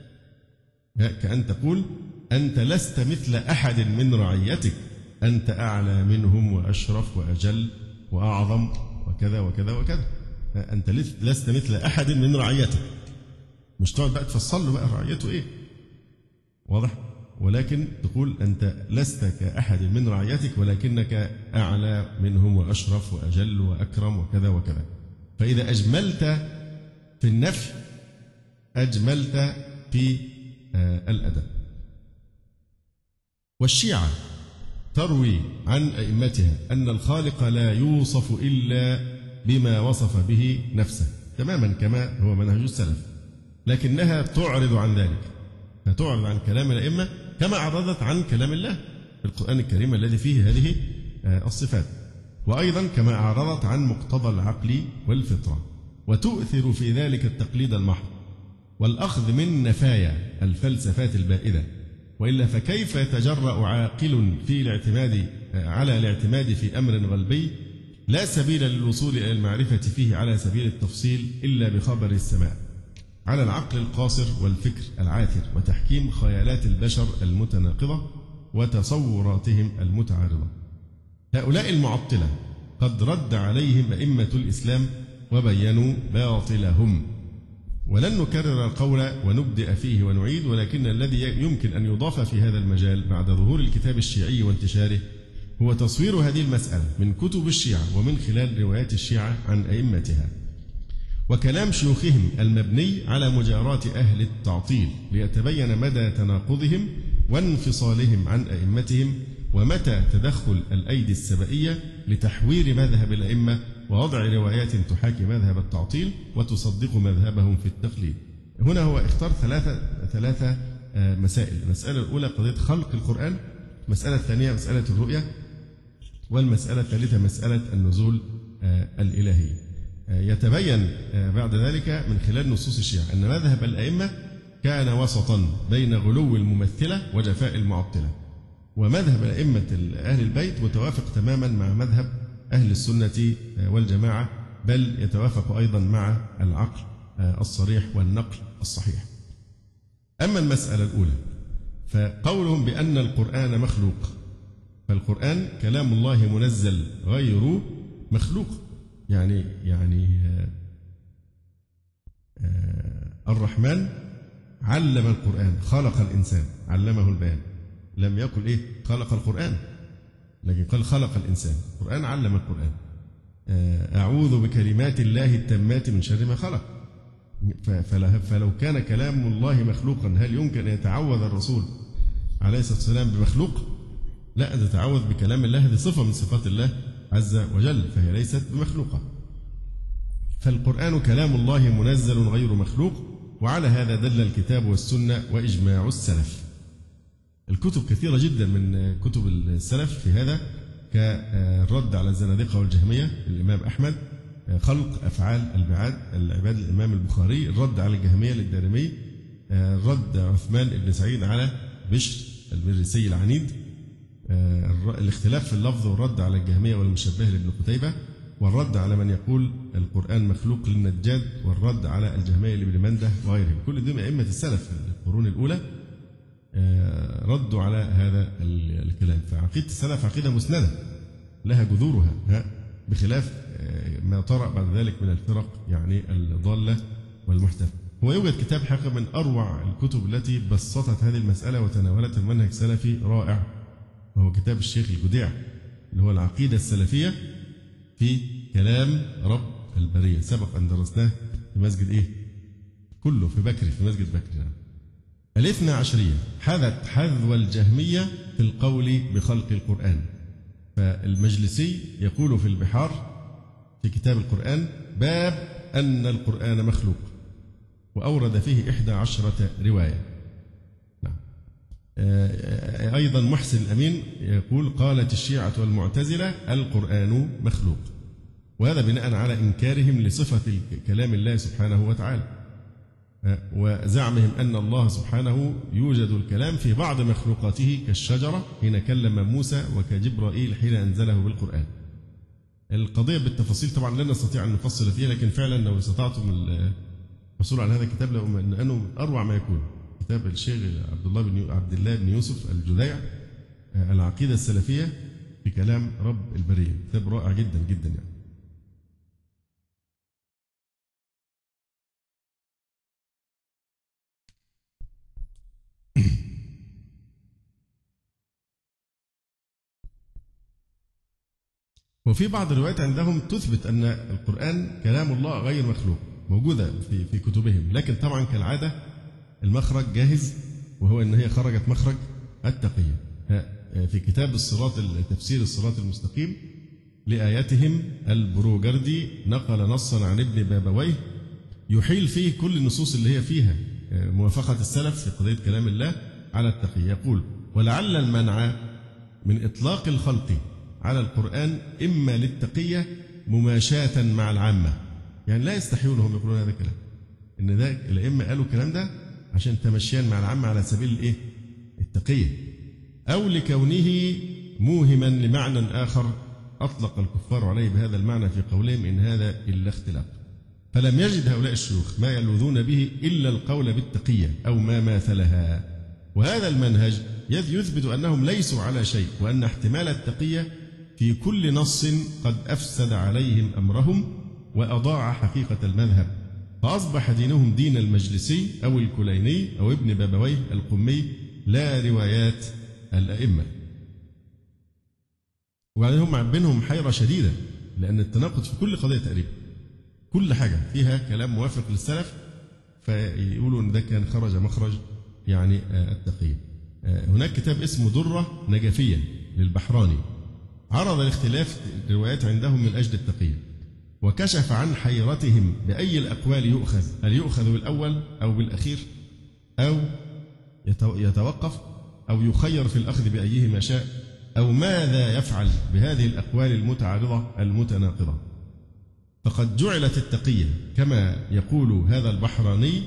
كأن تقول: أنت لست مثل أحد من رعيتك، أنت أعلى منهم وأشرف وأجل وأعظم وكذا وكذا وكذا، أنت لست مثل أحد من رعيتك. مش تقعد بقى تفصل له بقى رعيته إيه، واضح؟ ولكن تقول أنت لست كأحد من رعيتك ولكنك أعلى منهم وأشرف وأجل وأكرم وكذا وكذا. فإذا أجملت في النفي أجملت في الأدب. والشيعة تروي عن أئمتها أن الخالق لا يوصف إلا بما وصف به نفسه تماما كما هو منهج السلف، لكنها تعرض عن ذلك، فتعرض عن كلام الأئمة كما أعرضت عن كلام الله في القرآن الكريم الذي فيه هذه الصفات، وأيضا كما أعرضت عن مقتضى العقل والفطرة، وتؤثر في ذلك التقليد المحض والأخذ من نفايا الفلسفات البائدة. وإلا فكيف يتجرأ عاقل في على الاعتماد في أمر غلبي لا سبيل للوصول إلى المعرفة فيه على سبيل التفصيل إلا بخبر السماء، على العقل القاصر والفكر العاثر وتحكيم خيالات البشر المتناقضة وتصوراتهم المتعارضة. هؤلاء المعطلة قد رد عليهم أئمة الإسلام وبينوا باطلهم، ولن نكرر القول ونبدأ فيه ونعيد، ولكن الذي يمكن أن يضاف في هذا المجال بعد ظهور الكتاب الشيعي وانتشاره هو تصوير هذه المسألة من كتب الشيعة ومن خلال روايات الشيعة عن أئمتها وكلام شيوخهم المبني على مجاراة أهل التعطيل، ليتبين مدى تناقضهم وانفصالهم عن أئمتهم ومتى تدخل الأيدي السبائية لتحوير مذهب الأئمة ووضع روايات تحاكي مذهب التعطيل وتصدق مذهبهم في التقليد. هنا هو اختار ثلاثة مسائل. المسألة الأولى قضية خلق القرآن، المسألة الثانية مسألة الرؤية، والمسألة الثالثة مسألة النزول الإلهي. يتبين بعد ذلك من خلال نصوص الشيعة أن مذهب الأئمة كان وسطا بين غلو الممثلة وجفاء المعطلة، ومذهب الأئمة أهل البيت متوافق تماما مع مذهب أهل السنة والجماعة بل يتوافق أيضا مع العقل الصريح والنقل الصحيح. أما المسألة الأولى فقولهم بأن القرآن مخلوق، فالقرآن كلام الله منزل غير مخلوق. يعني الرحمن علم القرآن، خلق الإنسان، علمه البيان. لم يقل خلق القرآن، لكن قال خلق الإنسان. القرآن علم القرآن. أعوذ بكلمات الله التامات من شر ما خلق. فلو كان كلام الله مخلوقا هل يمكن أن يتعوذ الرسول عليه الصلاة والسلام بمخلوق؟ لا، تتعوذ بكلام الله، هذه صفة من صفات الله عز وجل، فهي ليست بمخلوقة. فالقرآن كلام الله منزل غير مخلوق، وعلى هذا دل الكتاب والسنة وإجماع السلف. الكتب كثيرة جدا من كتب السلف في هذا، كالرد على الزنادقة والجهمية الإمام أحمد، خلق أفعال العباد الإمام البخاري، الرد على الجهمية للدارمي، الرد عثمان بن سعيد على بشر المريسي العنيد، الاختلاف في اللفظ والرد على الجهمية والمشبه لابن قتيبة، والرد على من يقول القرآن مخلوق للنجاد، والرد على الجهمية لابن منده وغيرهم. كل دول أئمة السلف في القرون الأولى ردوا على هذا الكلام. فعقيدة السلف عقيدة مسندة لها جذورها، بخلاف ما طرأ بعد ذلك من الفرق الضالة والمحتفة. هو يوجد كتاب حقيقة من أروع الكتب التي بسطت هذه المسألة وتناولت المنهج السلفي رائع، وهو كتاب الشيخ الجديع اللي هو العقيدة السلفية في كلام رب البرية. سبق أن درسناه في مسجد كله في بكري، في مسجد بكري. الاثنى عشرية حذو الجهمية في القول بخلق القرآن. فالمجلسي يقول في البحار في كتاب القرآن باب أن القرآن مخلوق، وأورد فيه 11 رواية. أيضا محسن الأمين يقول قالت الشيعة والمعتزلة القرآن مخلوق، وهذا بناء على إنكارهم لصفة كلام الله سبحانه وتعالى، وزعمهم أن الله سبحانه يوجد الكلام في بعض مخلوقاته كالشجرة حين كلم موسى وكجبرائيل حين أنزله بالقرآن. القضية بالتفاصيل طبعا لا نستطيع أن نفصل فيها، لكن فعلا لو استطعتم الحصول على هذا الكتاب لأنه أروع ما يكون، كتاب الشيخ عبد الله بن يوسف الجديع العقيدة السلفية في كلام رب البرية، كتاب رائع جدا جدا وفي بعض الروايات عندهم تثبت أن القرآن كلام الله غير مخلوق، موجودة في كتبهم، لكن طبعا كالعادة المخرج جاهز، وهو أن هي خرجت مخرج التقية. في كتاب الصراط تفسير الصراط المستقيم لآياتهم البروجردي نقل نصا عن ابن بابويه يحيل فيه كل النصوص اللي هي فيها موافقة السلف في قضية كلام الله على التقية. يقول ولعل المنع من إطلاق الخلق على القرآن إما للتقية مماشاة مع العامة، يعني لا يستحيون هم يقولون هذا الكلام، إن ده الأئمة قالوا الكلام ده عشان تمشيان مع العامة على سبيل التقية، أو لكونه موهما لمعنى آخر أطلق الكفار عليه بهذا المعنى في قولهم إن هذا إلا اختلاق. فلم يجد هؤلاء الشيوخ ما يلوذون به إلا القول بالتقية أو ما ماثلها، وهذا المنهج يثبت أنهم ليسوا على شيء، وأن احتمال التقية في كل نص قد أفسد عليهم أمرهم وأضاع حقيقة المذهب، فأصبح دينهم دين المجلسي أو الكليني أو ابن بابويه القمي لا روايات الأئمة. وبعدين بينهم حيرة شديدة، لأن التناقض في كل قضية تقريبا، كل حاجة فيها كلام موافق للسلف فيقولوا أن ده كان خرج مخرج التقية. هناك كتاب اسمه درة نجفية للبحراني عرض الاختلاف الروايات عندهم من أجل التقية، وكشف عن حيرتهم بأي الأقوال يؤخذ، هل يؤخذ بالأول أو بالأخير أو يتوقف أو يخير في الأخذ بأيهما شاء، أو ماذا يفعل بهذه الأقوال المتعارضة المتناقضة. فقد جعلت التقية كما يقول هذا البحراني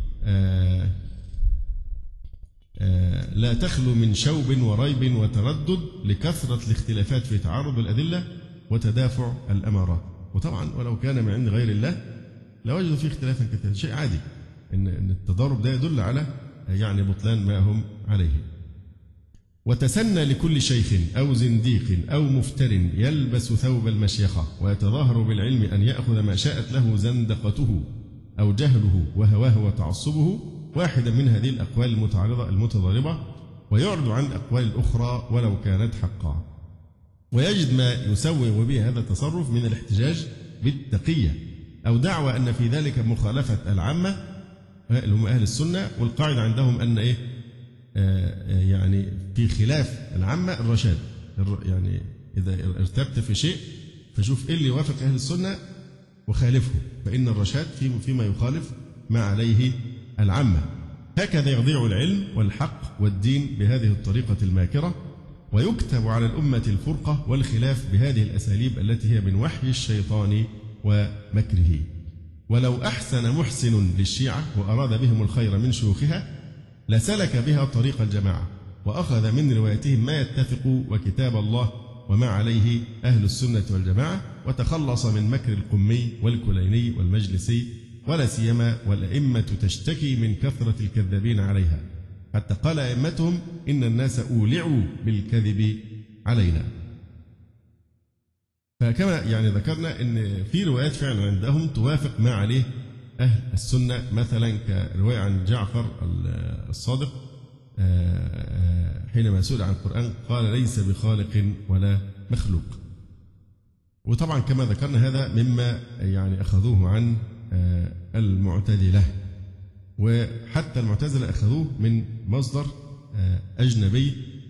لا تخلو من شوب وريب وتردد لكثرة الاختلافات في تعارض الأدلة وتدافع الأمارات. وطبعا ولو كان من عند غير الله لوجدوا فيه اختلافا كثيرا، شيء عادي إن التضارب ده يدل على يعني بطلان ما هم عليه. وتسنى لكل شيخ أو زنديق أو مفتر يلبس ثوب المشيخة ويتظاهر بالعلم أن يأخذ ما شاءت له زندقته أو جهله وهواه وتعصبه واحدا من هذه الأقوال المتعارضة المتضاربة، ويعرض عن الأقوال الأخرى ولو كانت حقا، ويجد ما يسوغ به هذا التصرف من الاحتجاج بالتقية أو دعوى أن في ذلك مخالفة العامة اللي هم أهل السنة، والقاعدة عندهم أن يعني في خلاف العامة الرشاد، يعني إذا ارتبت في شيء فشوف إيه اللي يوافق أهل السنة وخالفه، فإن الرشاد فيما يخالف ما عليه العامة. هكذا يضيع العلم والحق والدين بهذه الطريقة الماكرة، ويكتب على الأمة الفرقة والخلاف بهذه الأساليب التي هي من وحي الشيطان ومكره. ولو أحسن محسن للشيعة وأراد بهم الخير من شيوخها لسلك بها طريق الجماعة وأخذ من روايتهم ما يتفق وكتاب الله وما عليه أهل السنة والجماعة، وتخلص من مكر القمي والكليني والمجلسي، ولا سيما والأئمة تشتكي من كثرة الكذابين عليها، حتى قال أئمتهم إن الناس أولعوا بالكذب علينا. فكما يعني ذكرنا أن في روايات فعلا عندهم توافق ما عليه أهل السنة، مثلا كرواية عن جعفر الصادق حينما سئل عن القرآن قال ليس بخالق ولا مخلوق. وطبعا كما ذكرنا هذا مما يعني أخذوه عن المعتزلة، وحتى المعتزلة أخذوه من مصدر أجنبي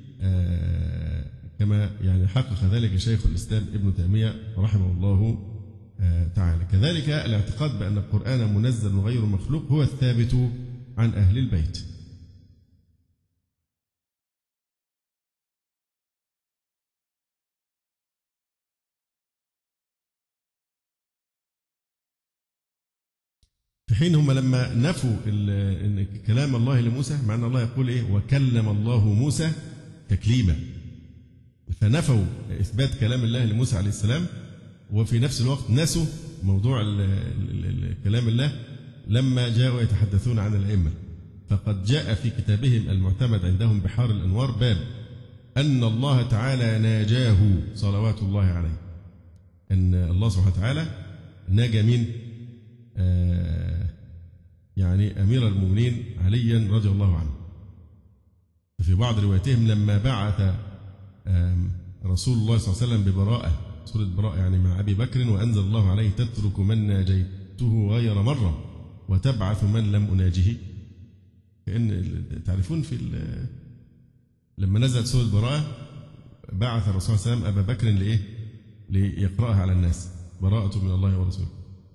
كما يعني حقق ذلك شيخ الإسلام ابن تيمية رحمه الله تعالى. كذلك الاعتقاد بأن القرآن منزل غير مخلوق هو الثابت عن أهل البيت. في حين هم لما نفوا إن كلام الله لموسى، مع أن الله يقول إيه وكلم الله موسى تكليما، فنفوا إثبات كلام الله لموسى عليه السلام، وفي نفس الوقت نسوا موضوع كلام الله لما جاءوا يتحدثون عن الأئمة. فقد جاء في كتابهم المعتمد عندهم بحار الأنوار باب أن الله تعالى ناجاه صلوات الله عليه، أن الله سبحانه وتعالى ناجى من يعني أمير المؤمنين عليا رضي الله عنه. ففي بعض رواياتهم لما بعث رسول الله صلى الله عليه وسلم ببراءة، سورة براءة يعني مع أبي بكر، وأنزل الله عليه تترك من ناجيته غير مرة وتبعث من لم أناجه. كأن تعرفون في لما نزلت سورة براءة بعث الرسول صلى الله عليه وسلم أبا بكر لإيه؟ ليقرأها على الناس، براءة من الله ورسوله.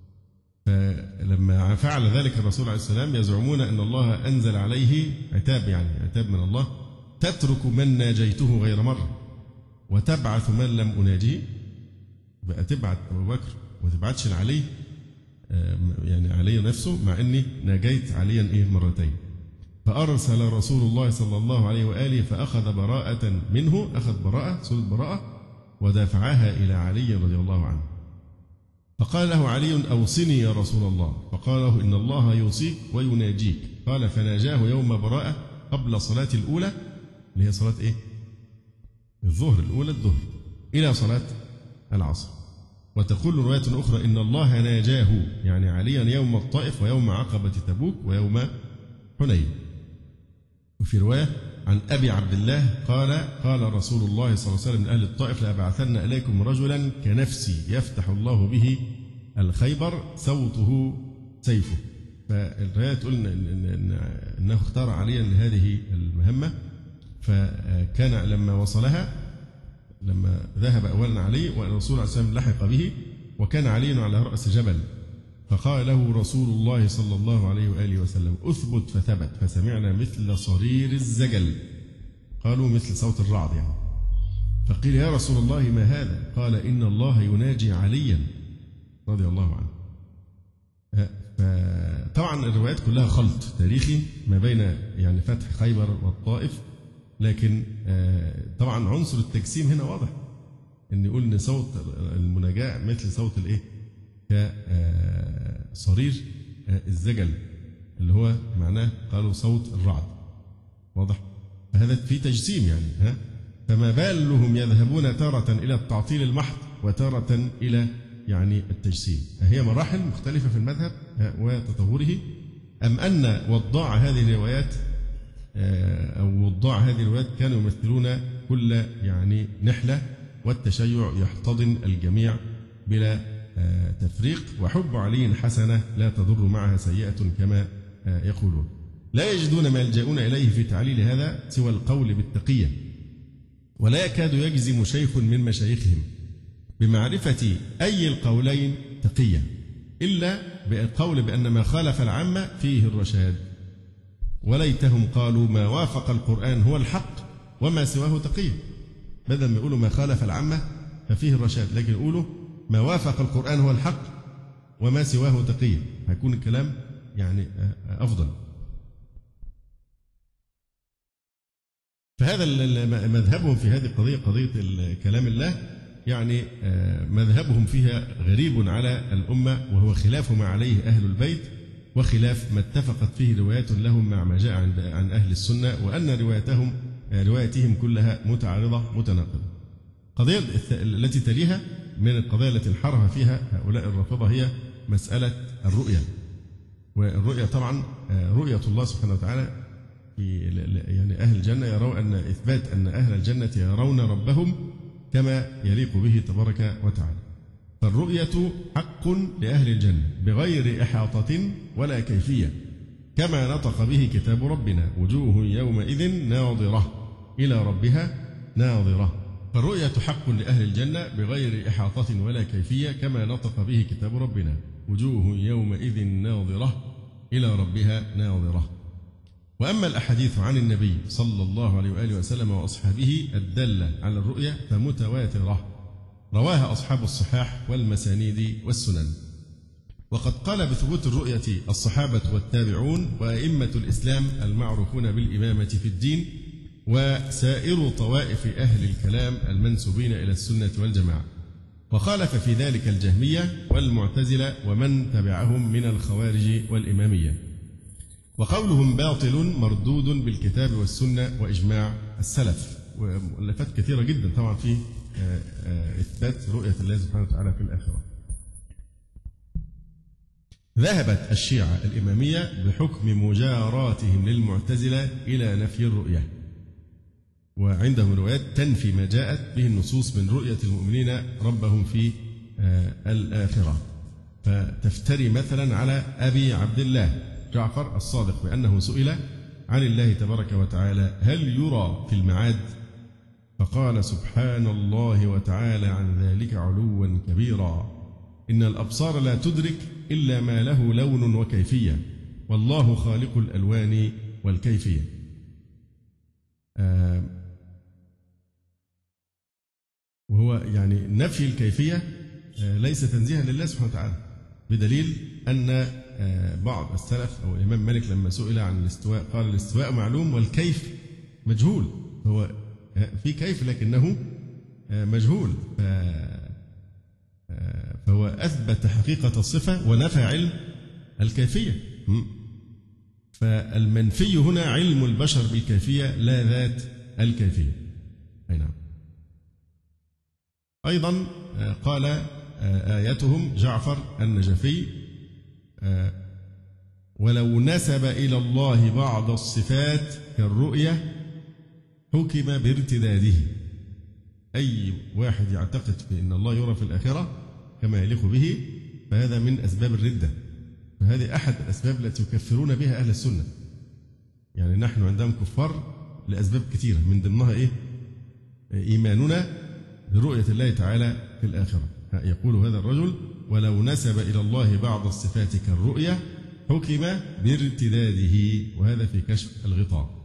فلما فعل ذلك الرسول عليه السلام يزعمون أن الله أنزل عليه عتاب، يعني عتاب من الله، تترك من ناجيته غير مرة وتبعث من لم أناجه. بقى تبعت أبو بكر وتبعتش علي، يعني علي نفسه، مع أني ناجيت عليا إيه مرتين. فأرسل رسول الله صلى الله عليه وآله فأخذ براءة منه، أخذ براءة سورة براءة ودافعها إلى علي رضي الله عنه. فقال له علي أوصني يا رسول الله، فقال له إن الله يوصيك ويناجيك. قال فناجاه يوم براءة قبل صلاة الأولى، اللي هي صلاة إيه؟ الظهر، الأولى الظهر، إلى صلاة العصر. وتقول رواية أخرى إن الله ناجاه يعني عليا يوم الطائف ويوم عقبة تبوك ويوم حنين. وفي رواية عن أبي عبد الله قال رسول الله صلى الله عليه وسلم لأهل الطائف لأبعثن إليكم رجلا كنفسي يفتح الله به الخيبر صوته سيفه. فالرواية تقول إنه اختار عليا لهذه المهمة، فكان لما وصلها، لما ذهب أولا علي والرسول عليه السلام لحق به، وكان علي على رأس جبل، فقال له رسول الله صلى الله عليه وآله وسلم أثبت، فثبت، فسمعنا مثل صرير الزجل، قالوا مثل صوت الرعد يعني. فقيل يا رسول الله ما هذا؟ قال إن الله يناجي عليا رضي الله عنه. فطبعا الروايات كلها خلط تاريخي ما بين يعني فتح خيبر والطائف، لكن طبعا عنصر التجسيم هنا واضح، ان يقول ان صوت المناجاة مثل صوت الايه؟ كصرير الزجل اللي هو معناه قالوا صوت الرعد. واضح؟ فهذا في تجسيم يعني فما بالهم يذهبون تارة إلى التعطيل المحض وتارة إلى يعني التجسيم. هي مراحل مختلفة في المذهب وتطوره، أم أن وضاع هذه الروايات أو وضاع هذه الروايات كانوا يمثلون كل يعني نحلة، والتشيع يحتضن الجميع بلا تفريق، وحب علي حسنة لا تضر معها سيئة كما يقولون. لا يجدون ما يلجؤون إليه في تعليل هذا سوى القول بالتقية، ولا يكاد يجزم شيخ من مشايخهم بمعرفة أي القولين تقية إلا بالقول بأن ما خالف العامة فيه الرشاد، وليتهم قالوا ما وافق القرآن هو الحق وما سواه تقية. بدل ما يقولوا ما خالف العامة ففيه الرشاد، لكن يقولوا ما وافق القرآن هو الحق وما سواه تقية، هيكون الكلام يعني أفضل. فهذا مذهبهم في هذه القضية، قضية كلام الله، يعني مذهبهم فيها غريب على الأمة، وهو خلاف ما عليه أهل البيت وخلاف ما اتفقت فيه روايات لهم مع ما جاء عن أهل السنة، وأن رواياتهم كلها متعارضة متناقضة. القضية التي تليها من القضايا التي انحرف فيها هؤلاء الرافضة هي مسألة الرؤية. والرؤية طبعا رؤية الله سبحانه وتعالى، يعني أهل الجنة يرون أن إثبات أن أهل الجنة يرون ربهم كما يليق به تبارك وتعالى. فالرؤية حق لأهل الجنة بغير إحاطة ولا كيفية، كما نطق به كتاب ربنا وجوه يومئذ ناظرة إلى ربها ناظرة. فالرؤية حق لأهل الجنة بغير إحاطة ولا كيفية، كما نطق به كتاب ربنا وجوه يومئذ ناظرة إلى ربها ناظرة. وأما الأحاديث عن النبي صلى الله عليه وآله وسلم وأصحابه الدالة على الرؤية فمتواترة، رواها أصحاب الصحاح والمسانيد والسنن. وقد قال بثبوت الرؤية الصحابة والتابعون وأئمة الإسلام المعروفون بالإمامة في الدين، وسائر طوائف أهل الكلام المنسوبين إلى السنة والجماعة. وخالف في ذلك الجهمية والمعتزلة ومن تبعهم من الخوارج والإمامية. وقولهم باطل مردود بالكتاب والسنة وإجماع السلف. ومؤلفات كثيرة جدا طبعا في إثبات رؤية الله سبحانه وتعالى في الآخرة. ذهبت الشيعة الإمامية بحكم مجاراتهم للمعتزلة إلى نفي الرؤية، وعندهم روايات تنفي ما جاءت به النصوص من رؤية المؤمنين ربهم في الآخرة. فتفتري مثلا على أبي عبد الله جعفر الصادق بأنه سئل عن الله تبارك وتعالى هل يرى في المعاد؟ فقال سبحان الله وتعالى عن ذلك علوا كبيرا، إن الأبصار لا تدرك إلا ما له لون وكيفية، والله خالق الألوان والكيفية. وهو يعني نفي الكيفية ليس تنزيها لله سبحانه وتعالى، بدليل أن بعض السلف أو الإمام مالك لما سئل عن الاستواء قال الاستواء معلوم والكيف مجهول. هو في كيف لكنه مجهول، فهو أثبت حقيقة الصفة ونفى علم الكيفية. فالمنفي هنا علم البشر بالكيفية لا ذات الكيفية. أي نعم. أيضا قال آيتهم جعفر النجفي ولو نسب إلى الله بعض الصفات كالرؤية حكم بارتداده. أي واحد يعتقد بأن الله يرى في الآخرة كما يليق به فهذا من أسباب الردة، فهذه أحد الأسباب التي يكفرون بها أهل السنة. يعني نحن عندهم كفار لأسباب كثيرة، من ضمنها إيماننا برؤية الله تعالى في الآخرة. يقول هذا الرجل ولو نسب إلى الله بعض الصفات كالرؤية حكم بارتداده، وهذا في كشف الغطاء.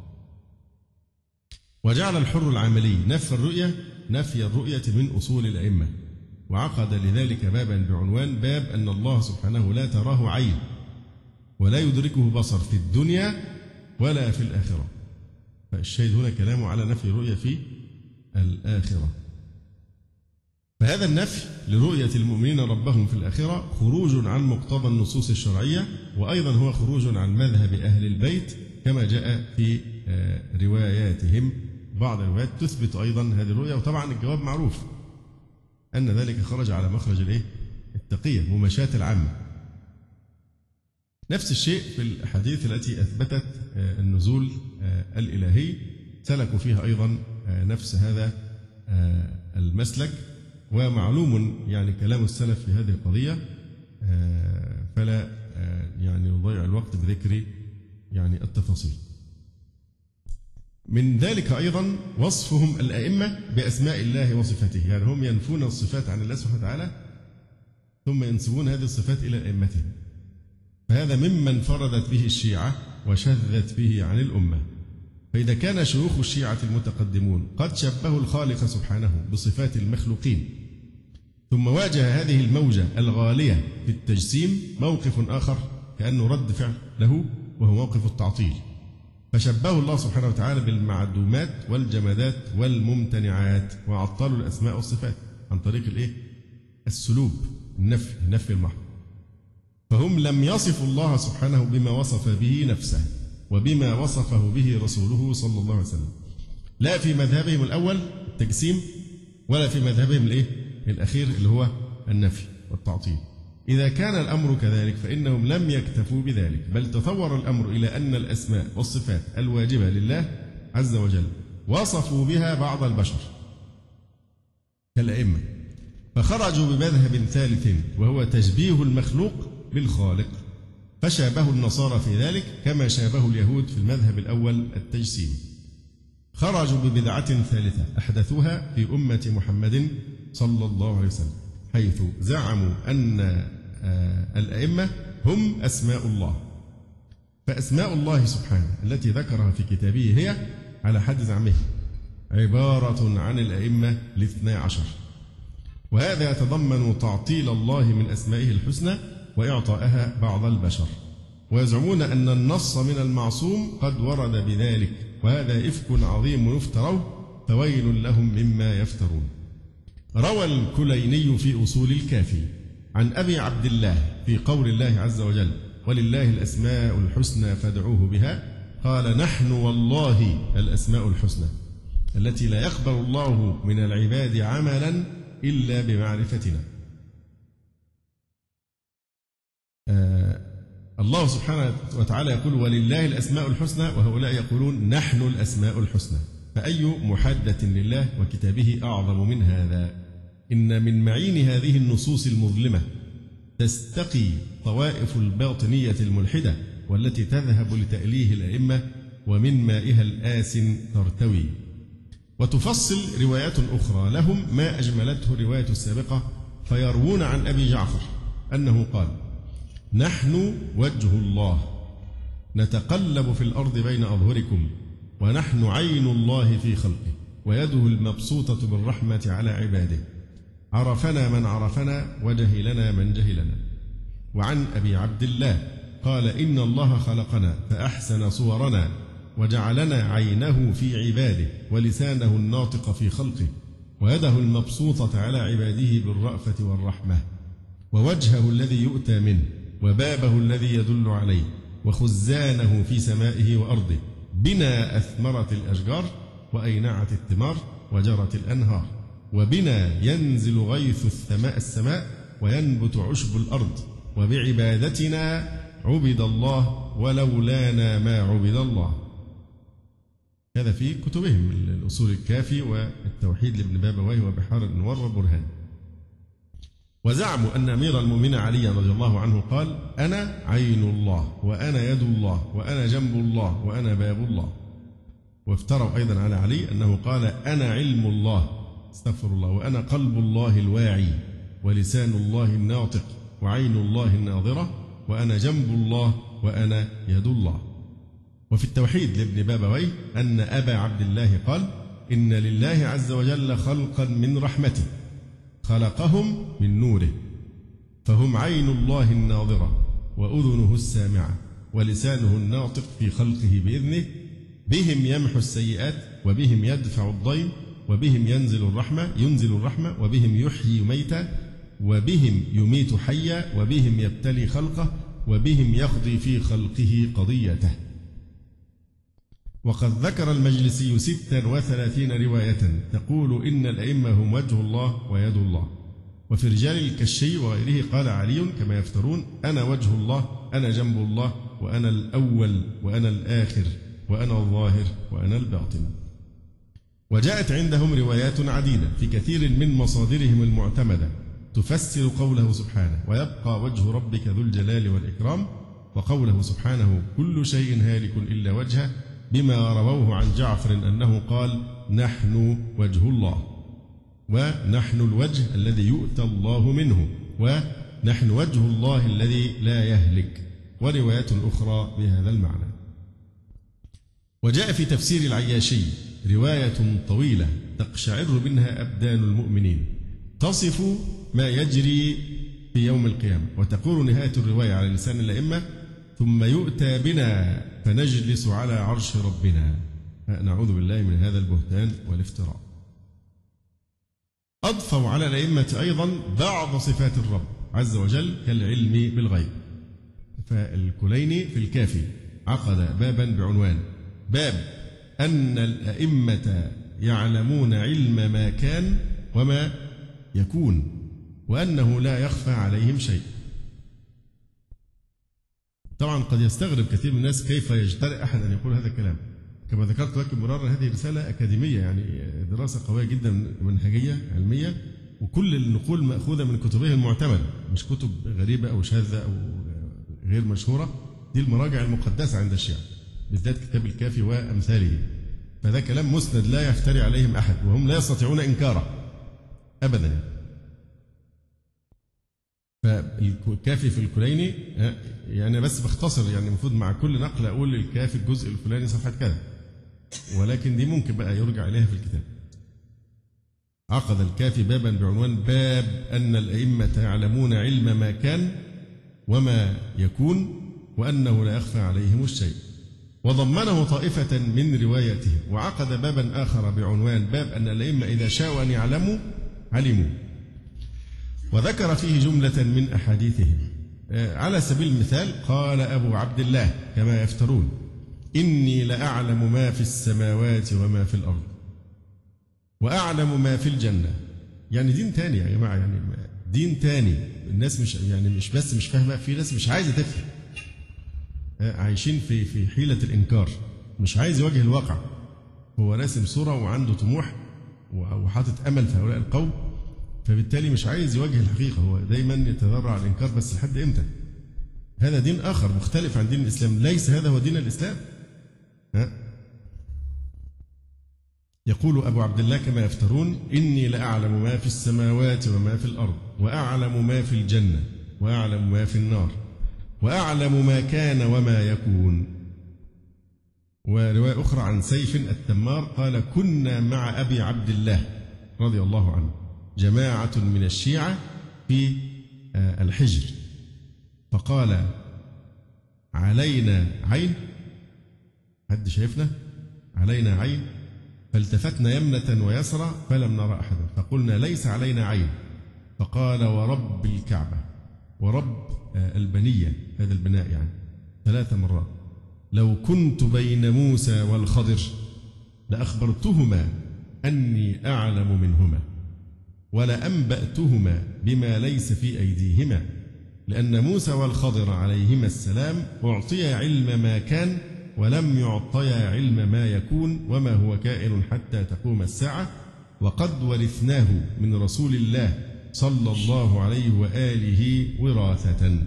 وجعل الحر العملي نفي الرؤية من أصول الأئمة، وعقد لذلك بابا بعنوان باب أن الله سبحانه لا تراه عين ولا يدركه بصر في الدنيا ولا في الآخرة. فالشاهد هنا كلامه على نفي الرؤية في الآخرة. فهذا النفي لرؤية المؤمنين ربهم في الآخرة خروج عن مقتضى النصوص الشرعية، وأيضا هو خروج عن مذهب أهل البيت كما جاء في رواياتهم. بعض الروايات تثبت أيضا هذه الرؤية، وطبعا الجواب معروف أن ذلك خرج على مخرج التقية، مماشاة العامة. نفس الشيء في الأحاديث التي أثبتت النزول الإلهي، سلكوا فيها أيضا نفس هذا المسلك. ومعلوم يعني كلام السلف في هذه القضية، فلا يعني نضيع الوقت بذكر يعني التفاصيل. من ذلك أيضا وصفهم الأئمة بأسماء الله وصفاته، يعني هم ينفون الصفات عن الله سبحانه وتعالى ثم ينسبون هذه الصفات إلى أئمتهم، فهذا ممن فردت به الشيعة وشذت به عن الأمة. فإذا كان شيوخ الشيعة المتقدمون قد شبهوا الخالق سبحانه بصفات المخلوقين، ثم واجه هذه الموجة الغالية في التجسيم موقف آخر كأنه رد فعل له، وهو موقف التعطيل، فشبهوا الله سبحانه وتعالى بالمعدومات والجمادات والممتنعات، وعطلوا الأسماء والصفات عن طريق السلوب، النفي المحض. فهم لم يصفوا الله سبحانه بما وصف به نفسه وبما وصفه به رسوله صلى الله عليه وسلم، لا في مذهبهم الأول التجسيم، ولا في مذهبهم الأخير اللي هو النفي والتعطيل. إذا كان الأمر كذلك فإنهم لم يكتفوا بذلك، بل تطور الأمر إلى أن الأسماء والصفات الواجبة لله عز وجل وصفوا بها بعض البشر كالأئمة، فخرجوا بمذهب ثالث وهو تشبيه المخلوق بالخالق، فشابهوا النصارى في ذلك كما شابهوا اليهود في المذهب الأول التجسيم. خرجوا ببدعة ثالثة أحدثوها في أمة محمد صلى الله عليه وسلم، حيث زعموا أن الأئمة هم أسماء الله. فأسماء الله سبحانه التي ذكرها في كتابه هي على حد زعمه عبارة عن الأئمة ال12، وهذا يتضمن تعطيل الله من أسمائه الحسنى وإعطائها بعض البشر، ويزعمون أن النص من المعصوم قد ورد بذلك، وهذا إفك عظيم يفتروه، فويل لهم مما يفترون. روى الكليني في أصول الكافي عن أبي عبد الله في قول الله عز وجل ولله الأسماء الحسنى فادعوه بها، قال نحن والله الأسماء الحسنى التي لا يقبل الله من العباد عملا إلا بمعرفتنا. الله سبحانه وتعالى يقول ولله الأسماء الحسنى، وهؤلاء يقولون نحن الأسماء الحسنى، فأي محادة لله وكتابه أعظم من هذا؟ إن من معين هذه النصوص المظلمة تستقي طوائف الباطنية الملحدة والتي تذهب لتأليه الأئمة، ومن مائها الآسن ترتوي. وتفصل روايات أخرى لهم ما أجملته رواية السابقة، فيروون عن أبي جعفر أنه قال نحن وجه الله نتقلب في الأرض بين أظهركم، ونحن عين الله في خلقه، ويده المبسوطة بالرحمة على عباده، عرفنا من عرفنا وجهلنا من جهلنا. وعن أبي عبد الله قال إن الله خلقنا فأحسن صورنا، وجعلنا عينه في عباده ولسانه الناطق في خلقه، ويده المبسوطة على عباده بالرأفة والرحمة، ووجهه الذي يؤتى منه، وبابه الذي يدل عليه، وخزانه في سمائه وأرضه، بنا أثمرت الأشجار وأينعت الثمار وجرت الأنهار، وبنا ينزل غيث السماء وينبت عشب الأرض، وبعبادتنا عبد الله ولولانا ما عبد الله. هذا في كتبهم الأصول الكافي والتوحيد لابن بابويه وبحار الأنوار والبرهان. وزعموا أن أمير المؤمنين علي رضي الله عنه قال أنا عين الله وأنا يد الله وأنا جنب الله وأنا باب الله. وافتروا أيضا على علي أنه قال أنا علم الله استغفر الله، وأنا قلب الله الواعي ولسان الله الناطق وعين الله الناظرة وأنا جنب الله وأنا يد الله. وفي التوحيد لابن بابويه أن أبا عبد الله قال إن لله عز وجل خلقا من رحمته خلقهم من نوره، فهم عين الله الناظرة وأذنه السامعة ولسانه الناطق في خلقه بإذنه، بهم يمحو السيئات وبهم يدفع الضيم وبهم ينزل الرحمة وبهم يحيي ميتا وبهم يميت حيا وبهم يبتلي خلقه وبهم يقضي في خلقه قضيته. وقد ذكر المجلسي 36 رواية تقول إن الأئمة هم وجه الله ويد الله. وفي رجال الكشي وغيره قال علي كما يفترون: أنا وجه الله، أنا جنب الله، وأنا الأول وأنا الآخر وأنا الظاهر وأنا الباطن. وجاءت عندهم روايات عديدة في كثير من مصادرهم المعتمدة تفسر قوله سبحانه: ويبقى وجه ربك ذو الجلال والإكرام، وقوله سبحانه: كل شيء هالك إلا وجهه، بما رووه عن جعفر أنه قال: نحن وجه الله، ونحن الوجه الذي يؤتى الله منه، ونحن وجه الله الذي لا يهلك، وروايات أخرى بهذا المعنى. وجاء في تفسير العياشي رواية طويلة تقشعر منها أبدان المؤمنين تصف ما يجري في يوم القيامة، وتقول نهاية الرواية على لسان الأئمة: ثم يؤتى بنا فنجلس على عرش ربنا. نعوذ بالله من هذا البهتان والافتراء. أضفوا على الأئمة أيضا بعض صفات الرب عز وجل كالعلم بالغيب. فالكليني في الكافي عقد بابا بعنوان: باب أن الأئمة يعلمون علم ما كان وما يكون، وأنه لا يخفى عليهم شيء. طبعا قد يستغرب كثير من الناس كيف يجترئ أحد أن يقول هذا الكلام. كما ذكرت لكم مرارا، هذه رسالة أكاديمية، يعني دراسة قوية جدا منهجية علمية، وكل النقول مأخوذة من كتبه المعتمدة، مش كتب غريبة أو شاذة أو غير مشهورة. دي المراجع المقدسة عند الشيعة، بالذات كتاب الكافي وأمثاله. فده كلام مسند لا يفتري عليهم أحد، وهم لا يستطيعون إنكاره أبدا. فالكافي في الكليني، يعني بس بختصر، يعني المفروض مع كل نقل أقول الكافي الجزء الفلاني صفحة كذا، ولكن دي ممكن بقى يرجع إليها في الكتاب. عقد الكافي بابا بعنوان: باب أن الأئمة يعلمون علم ما كان وما يكون، وأنه لا يخفى عليهم الشيء، وضمنه طائفة من روايته. وعقد بابا آخر بعنوان: باب أن الأئمة إذا شاءوا أن يعلموا علموا، وذكر فيه جملة من أحاديثهم. على سبيل المثال قال أبو عبد الله كما يفترون: إني لأعلم ما في السماوات وما في الأرض، وأعلم ما في الجنة. يعني دين تاني يا جماعة، يعني دين تاني. الناس مش بس مش فاهمة، في ناس مش عايزة تفهم، عايشين في حيلة الإنكار، مش عايز يواجه الواقع. هو راسم صورة وعنده طموح وحاطط أمل في هؤلاء القوم، فبالتالي مش عايز يواجه الحقيقة، هو دايما يتذرع على الإنكار. بس لحد إمتى؟ هذا دين آخر مختلف عن دين الإسلام، ليس هذا هو دين الإسلام. يقول أبو عبد الله كما يفترون: إني لأعلم ما في السماوات وما في الأرض، وأعلم ما في الجنة، وأعلم ما في النار، وأعلم ما كان وما يكون. ورواية أخرى عن سيف التمار قال: كنا مع أبي عبد الله رضي الله عنه جماعة من الشيعة في الحجر، فقال: علينا عين، حد شايفنا؟ علينا عين، فالتفتنا يمنة ويسرى فلم نرى أحدا، فقلنا: ليس علينا عين. فقال: ورب الكعبة ورب البنية، هذا البناء يعني 3 مرات، لو كنت بين موسى والخضر لأخبرتهما أني أعلم منهما، ولأنبأتهما بما ليس في أيديهما، لأن موسى والخضر عليهما السلام أعطيا علم ما كان ولم يعطيا علم ما يكون وما هو كائن حتى تقوم الساعة، وقد ورثناه من رسول الله صلى الله عليه وآله وراثة.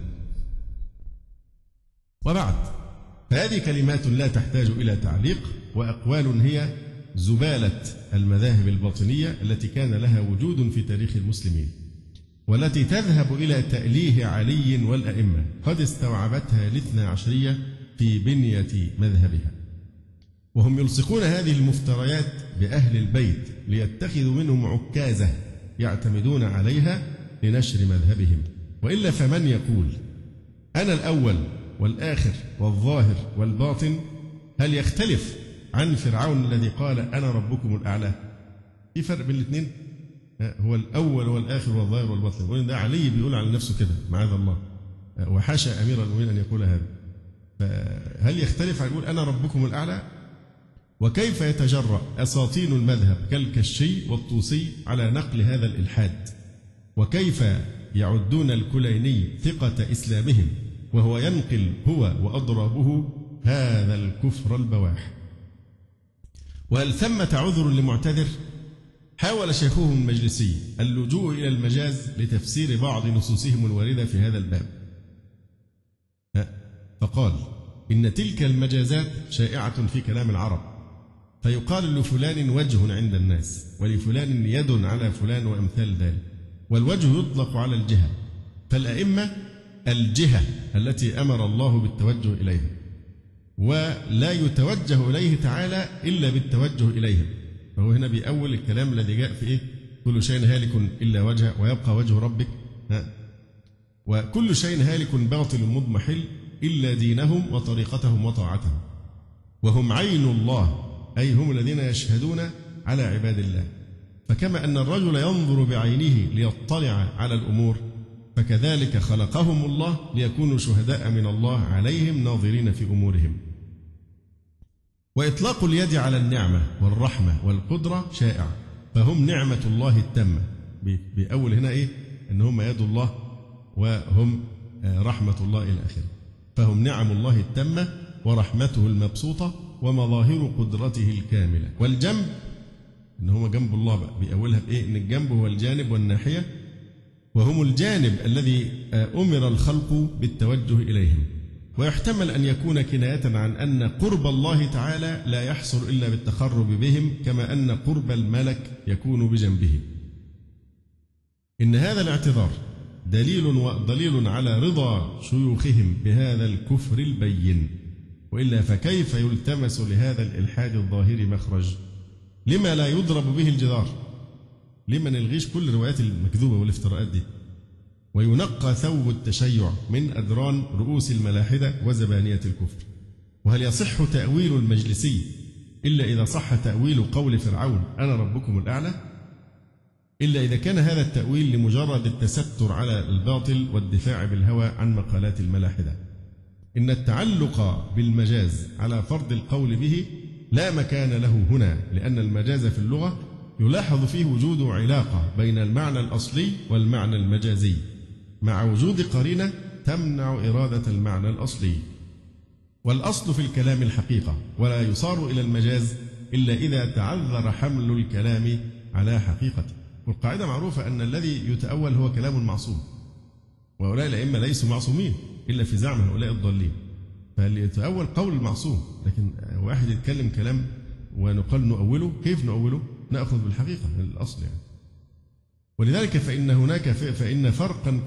وبعد، فهذه كلمات لا تحتاج إلى تعليق، وأقوال هي زبالة المذاهب الباطنية التي كان لها وجود في تاريخ المسلمين، والتي تذهب إلى تأليه علي والأئمة، قد استوعبتها الاثنى عشرية في بنية مذهبها. وهم يلصقون هذه المفتريات بأهل البيت ليتخذوا منهم عكازة يعتمدون عليها لنشر مذهبهم. وإلا فمن يقول أنا الأول والآخر والظاهر والباطن هل يختلف عن فرعون الذي قال أنا ربكم الأعلى؟ في فرق بين الاثنين. هو الأول والآخر والظاهر والباطن. يقول ده علي بيقول على نفسه كده معاذ الله، وحاشا أمير المؤمنين أن يقول هذا. فهل يختلف عن يقول أنا ربكم الأعلى؟ وكيف يتجرأ أساطين المذهب كالكشي والطوسي على نقل هذا الإلحاد؟ وكيف يعدون الكليني ثقة إسلامهم وهو ينقل هو وأضرابه هذا الكفر البواح؟ وهل ثمة عذر لمعتذر؟ حاول شيخهم المجلسي اللجوء إلى المجاز لتفسير بعض نصوصهم الواردة في هذا الباب، فقال إن تلك المجازات شائعة في كلام العرب، فيقال لفلان وجه عند الناس، ولفلان يد على فلان وأمثال ذلك، والوجه يطلق على الجهة، فالأئمة الجهة التي أمر الله بالتوجه إليها، ولا يتوجه إليه تعالى إلا بالتوجه إليهم. فهو هنا بيأول الكلام الذي جاء في إيه؟ كل شيء هالك إلا وجهه ويبقى وجه ربك، وكل شيء هالك باطل مضمحل إلا دينهم وطريقتهم وطاعتهم، وهم عين الله، أي هم الذين يشهدون على عباد الله. فكما أن الرجل ينظر بعينه ليطلع على الأمور، فكذلك خلقهم الله ليكونوا شهداء من الله عليهم ناظرين في أمورهم. وإطلاق اليد على النعمة والرحمة والقدرة شائع، فهم نعمة الله التامة. بأول هنا إيه؟ إن هم يد الله وهم رحمة الله إلى آخره. فهم نعم الله التامة ورحمته المبسوطة ومظاهر قدرته الكاملة. والجنب إن هم جنب الله بقى بيأولها بإيه؟ إن الجنب هو الجانب والناحية، وهم الجانب الذي أمر الخلق بالتوجه إليهم. ويحتمل أن يكون كناية عن أن قرب الله تعالى لا يحصل إلا بالتقرب بهم، كما أن قرب الملك يكون بجنبه. إن هذا الاعتذار دليل على رضا شيوخهم بهذا الكفر البين، وإلا فكيف يلتمس لهذا الإلحاد الظاهر مخرج؟ لما لا يضرب به الجدار؟ لما نلغيش كل الروايات المكذوبة والافتراءات دي، وينقى ثوب التشيع من أدران رؤوس الملاحدة وزبانية الكفر؟ وهل يصح تأويل المجلسي إلا إذا صح تأويل قول فرعون أنا ربكم الأعلى؟ إلا إذا كان هذا التأويل لمجرد التستر على الباطل والدفاع بالهوى عن مقالات الملاحدة. إن التعلق بالمجاز على فرض القول به لا مكان له هنا، لأن المجاز في اللغة يلاحظ فيه وجود علاقة بين المعنى الأصلي والمعنى المجازي، مع وجود قرينة تمنع إرادة المعنى الأصلي. والأصل في الكلام الحقيقة، ولا يصار إلى المجاز إلا إذا تعذر حمل الكلام على حقيقته. والقاعدة معروفة أن الذي يتأول هو كلام معصوم، وهؤلاء الأئمة ليسوا معصومين إلا في زعم هؤلاء الضالين. فاللي يتأول قول المعصوم، لكن واحد يتكلم كلام ونقال نؤوله، كيف نؤوله؟ نأخذ بالحقيقة الأصل يعني. ولذلك فإن فرقا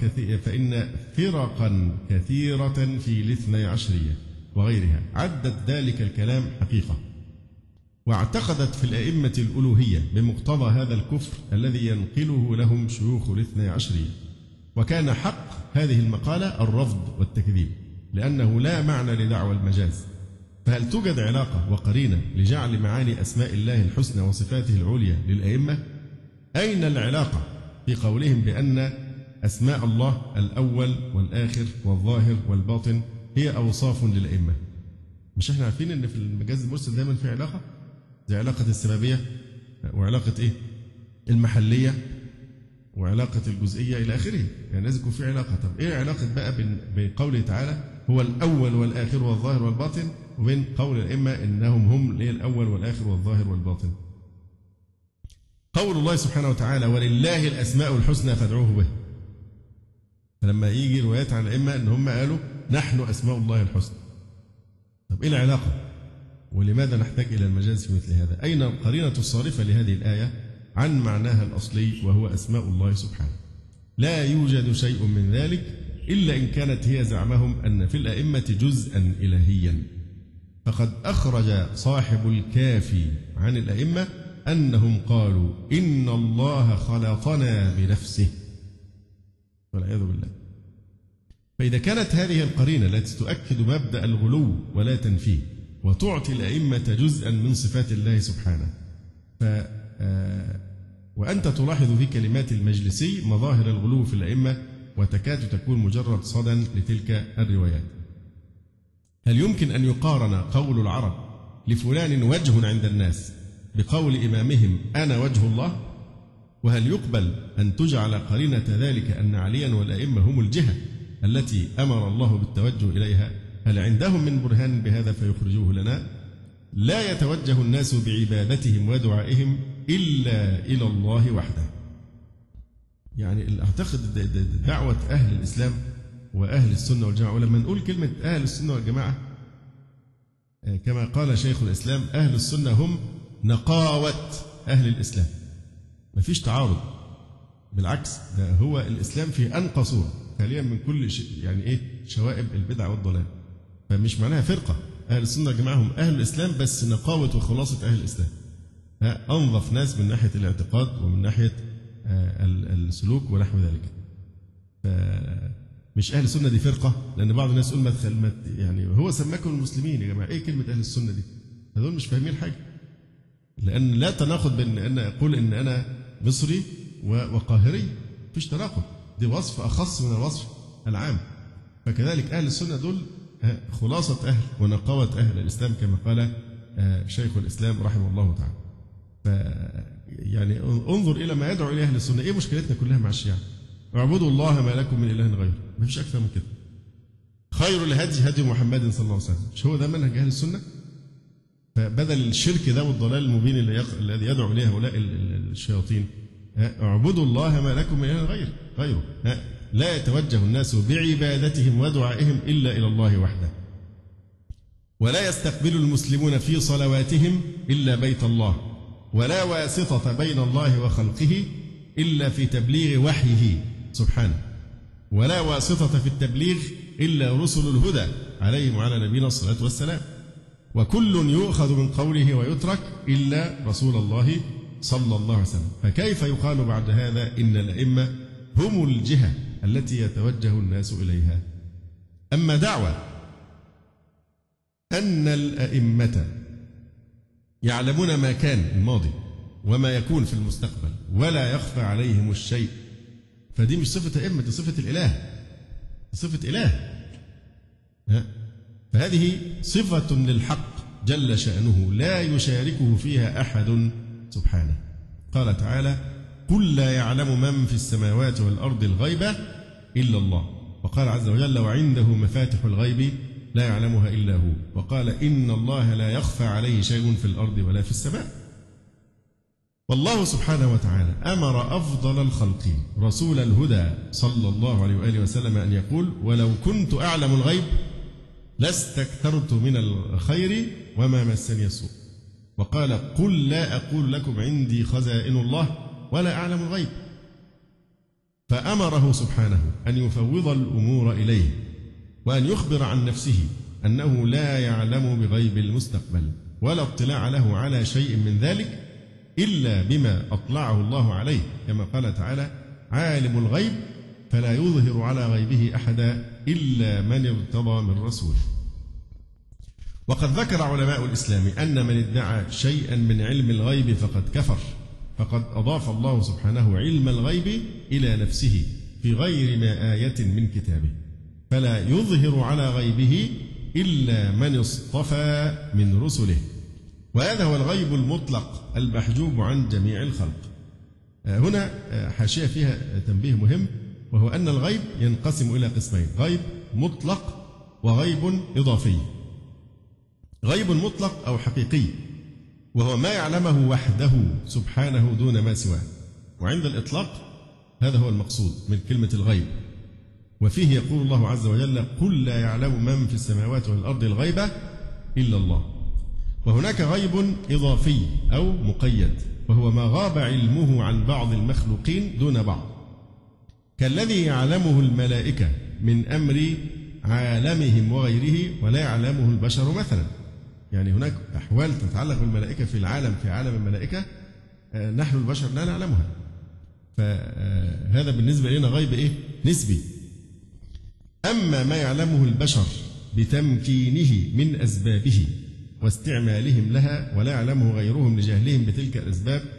فرقا كثيرة في الاثني عشرية وغيرها عدت ذلك الكلام حقيقة، واعتقدت في الأئمة الألوهية بمقتضى هذا الكفر الذي ينقله لهم شيوخ الاثني عشرية. وكان حق هذه المقالة الرفض والتكذيب، لأنه لا معنى لدعوى المجاز. فهل توجد علاقة وقرينة لجعل معاني أسماء الله الحسنى وصفاته العليا للأئمة؟ أين العلاقة في قولهم بأن أسماء الله الأول والآخر والظاهر والباطن هي أوصاف للأئمة؟ مش احنا عارفين أن في المجاز المرسل دايما في علاقة، زي علاقة السببية وعلاقة إيه؟ المحلية وعلاقة الجزئية إلى آخره، يعني لازم يكون في علاقة. طب إيه علاقة بقى بين قوله تعالى هو الأول والآخر والظاهر والباطن وبين قول الأئمة إنهم هم الأول والآخر والظاهر والباطن؟ قول الله سبحانه وتعالى ولله الأسماء الحسنى فادعوه به، فلما يجي روايات عن الأئمة إن هم قالوا نحن أسماء الله الحسنى. طب إيه العلاقة؟ ولماذا نحتاج إلى المجاز في مثل هذا؟ أين القرينة الصارفة لهذه الآية عن معناها الأصلي وهو أسماء الله سبحانه؟ لا يوجد شيء من ذلك إلا إن كانت هي زعمهم أن في الأئمة جزءا إلهيا. فقد أخرج صاحب الكافي عن الأئمة أنهم قالوا إن الله خلقنا بنفسه، والعياذ بالله. فإذا كانت هذه القرينة التي تؤكد مبدأ الغلو ولا تنفيه وتعطي الأئمة جزءا من صفات الله سبحانه، فأنت تلاحظ في كلمات المجلسي مظاهر الغلو في الأئمة وتكاد تكون مجرد صدى لتلك الروايات. هل يمكن أن يقارن قول العرب لفلان وجه عند الناس بقول إمامهم أنا وجه الله؟ وهل يقبل أن تجعل قرينة ذلك أن عليا والأئمة هم الجهة التي أمر الله بالتوجه إليها؟ هل عندهم من برهان بهذا فيخرجوه لنا؟ لا يتوجه الناس بعبادتهم ودعائهم إلا إلى الله وحده. يعني أعتقد دعوة أهل الإسلام وأهل السنة والجماعة، ولما نقول كلمة أهل السنة والجماعة كما قال شيخ الإسلام أهل السنة هم نقاوة أهل الإسلام، ما فيش تعارض، بالعكس ده هو الإسلام في أنقى صورة خاليا من كل يعني شوائب البدع والضلال. فمش معناها فرقة، أهل السنة والجماعة هم أهل الإسلام بس نقاوة وخلاصة أهل الإسلام، أنظف ناس من ناحية الاعتقاد ومن ناحية السلوك ونحو ذلك. مش أهل السنة دي فرقة، لأن بعض الناس يقول يعني هو سماكم المسلمين يا جماعة، إيه كلمة أهل السنة دي؟ هذول مش فاهمين حاجة، لأن لا تناقض بين أن أقول إن أنا مصري وقاهري، مفيش تناقض، دي وصف أخص من الوصف العام. فكذلك أهل السنة دول خلاصة أهل ونقاوة أهل الإسلام كما قال شيخ الإسلام رحمه الله تعالى. يعني انظر إلى ما يدعو إليه أهل السنة. إيه مشكلتنا كلها مع الشيعة؟ اعبدوا الله ما لكم من إله غيره، ما فيش أكثر من كده. خير الهدي هدي محمد صلى الله عليه وسلم، مش هو ده منهج أهل السنة؟ فبدل الشرك ده والضلال المبين الذي يدعو إليه هؤلاء الشياطين، اعبدوا الله ما لكم من إله غيره. لا يتوجه الناس بعبادتهم ودعائهم إلا إلى الله وحده، ولا يستقبل المسلمون في صلواتهم إلا بيت الله، ولا واسطة بين الله وخلقه إلا في تبليغ وحيه سبحانه، ولا واسطة في التبليغ إلا رسل الهدى عليهم وعلى نبينا الصلاة والسلام، وكل يؤخذ من قوله ويترك إلا رسول الله صلى الله عليه وسلم. فكيف يقال بعد هذا إن الأئمة هم الجهة التي يتوجه الناس إليها؟ أما دعوى أن الأئمة يعلمون ما كان الماضي وما يكون في المستقبل ولا يخفى عليهم الشيء، فدي مش صفة أئمة، دي صفة الإله، دي صفة إله. فهذه صفة للحق جل شأنه لا يشاركه فيها أحد سبحانه. قال تعالى: قل لا يعلم من في السماوات والأرض الغيب إلا الله. وقال عز وجل: وعنده مفاتح الغيب لا يعلمها إلا هو. وقال: إن الله لا يخفى عليه شيء في الأرض ولا في السماء. والله سبحانه وتعالى أمر أفضل الخلق رسول الهدى صلى الله عليه وآله وسلم أن يقول: ولو كنت أعلم الغيب لاستكثرت من الخير وما مسني السوء. وقال: قل لا أقول لكم عندي خزائن الله ولا أعلم الغيب. فأمره سبحانه أن يفوض الأمور إليه، وأن يخبر عن نفسه أنه لا يعلم بغيب المستقبل ولا اطلاع له على شيء من ذلك إلا بما أطلعه الله عليه، كما قال تعالى: عالم الغيب فلا يظهر على غيبه أحدا إلا من ارتضى من رسول. وقد ذكر علماء الإسلام أن من ادعى شيئا من علم الغيب فقد كفر، فقد أضاف الله سبحانه علم الغيب إلى نفسه في غير ما آية من كتابه، فلا يظهر على غيبه إلا من اصطفى من رسله، وهذا هو الغيب المطلق المحجوب عن جميع الخلق. هنا حاشية فيها تنبيه مهم، وهو أن الغيب ينقسم إلى قسمين: غيب مطلق وغيب إضافي. غيب مطلق أو حقيقي وهو ما يعلمه وحده سبحانه دون ما سواه، وعند الإطلاق هذا هو المقصود من كلمة الغيب. وفيه يقول الله عز وجل: قل لا يعلم من في السماوات والأرض الغيب إلا الله. وهناك غيب إضافي أو مقيد، وهو ما غاب علمه عن بعض المخلوقين دون بعض، كالذي يعلمه الملائكة من أمر عالمهم وغيره ولا يعلمه البشر مثلا. يعني هناك أحوال تتعلق بالملائكة في العالم، في عالم الملائكة نحن البشر لا نعلمها، فهذا بالنسبة لنا غيب نسبي. أما ما يعلمه البشر بتمكينه من أسبابه واستعمالهم لها ولا يعلمه غيرهم لجهلهم بتلك الأسباب،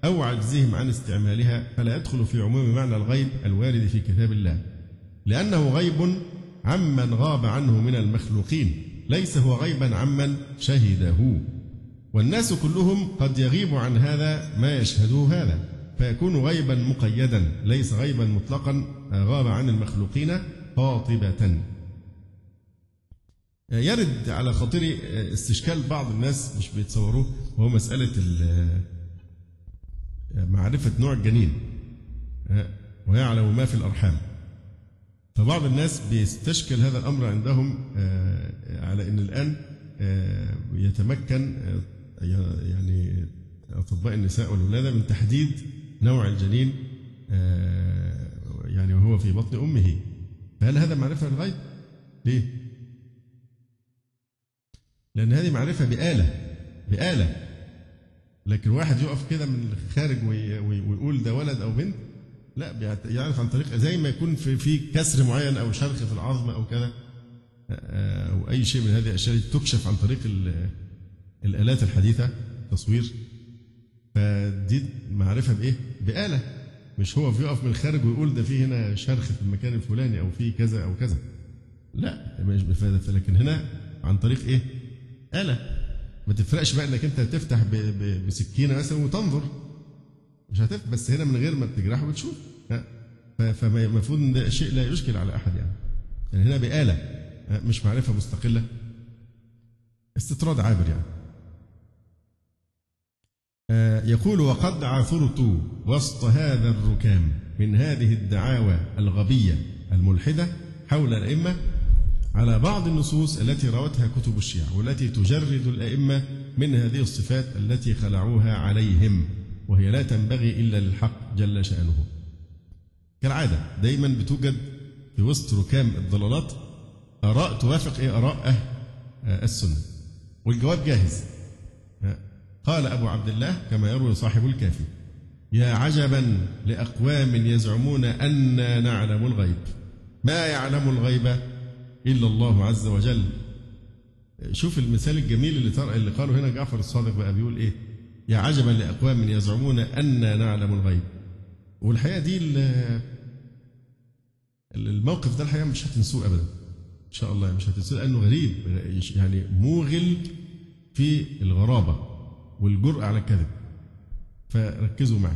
أو عجزهم عن استعمالها فلا يدخل في عموم معنى الغيب الوارد في كتاب الله، لأنه غيب عمن غاب عنه من المخلوقين، ليس هو غيبا عمن شهده، والناس كلهم قد يغيب عن هذا ما يشهده هذا، فيكون غيبا مقيدا ليس غيبا مطلقا غاب عن المخلوقين قاطبة. يرد على خاطري استشكال بعض الناس مش بيتصوروه، وهو مسألة معرفة نوع الجنين ويعلم ما في الأرحام. فبعض الناس بيستشكل هذا الأمر عندهم على أن الآن يتمكن يعني أطباء النساء والولادة من تحديد نوع الجنين يعني وهو في بطن أمه. فهل هذا معرفة بالغيب؟ ليه؟ لأن هذه معرفة بآلة، لكن واحد يقف كده من الخارج ويقول ده ولد أو بنت، لا، يعرف عن طريق زي ما يكون في كسر معين أو شرخ في العظم أو كذا أو أي شيء من هذه الأشياء تكشف عن طريق الآلات الحديثة تصوير. فدي معرفة بإيه؟ بآلة، مش هو بيقف من الخارج ويقول ده في هنا شرخ في المكان الفلاني أو في كذا أو كذا، لا، مش بفادة. لكن هنا عن طريق إيه؟ آلة. ما تفرقش بقى إنك أنت تفتح بسكينة مثلا وتنظر، مش هتفتح، بس هنا من غير ما بتجرح وبتشوف. فالمفروض إن ده شيء لا يشكل على أحد يعني هنا بآلة، مش معرفة مستقلة، استطراد عابر يعني. يقول: وقد عثرت وسط هذا الركام من هذه الدعاوى الغبية الملحدة حول الأئمة على بعض النصوص التي روتها كتب الشيعة، والتي تجرد الأئمة من هذه الصفات التي خلعوها عليهم، وهي لا تنبغي إلا للحق جل شأنه. كالعادة دايما بتوجد في وسط ركام الضلالات آراء توافق آراء السنة، والجواب جاهز. قال أبو عبد الله كما يروي صاحب الكافي: يا عجبا لأقوام يزعمون أننا نعلم الغيب، ما يعلم الغيب إلا الله عز وجل. شوف المثال الجميل اللي قاله هنا جعفر الصادق بقى، بيقول إيه؟ يا عجبا لأقوام يزعمون أننا نعلم الغيب. والحقيقة دي الموقف ده الحقيقة مش هتنسوه أبدا إن شاء الله، مش هتنسوه لأنه غريب، يعني موغل في الغرابة والجرأة على الكذب، فركزوا معي.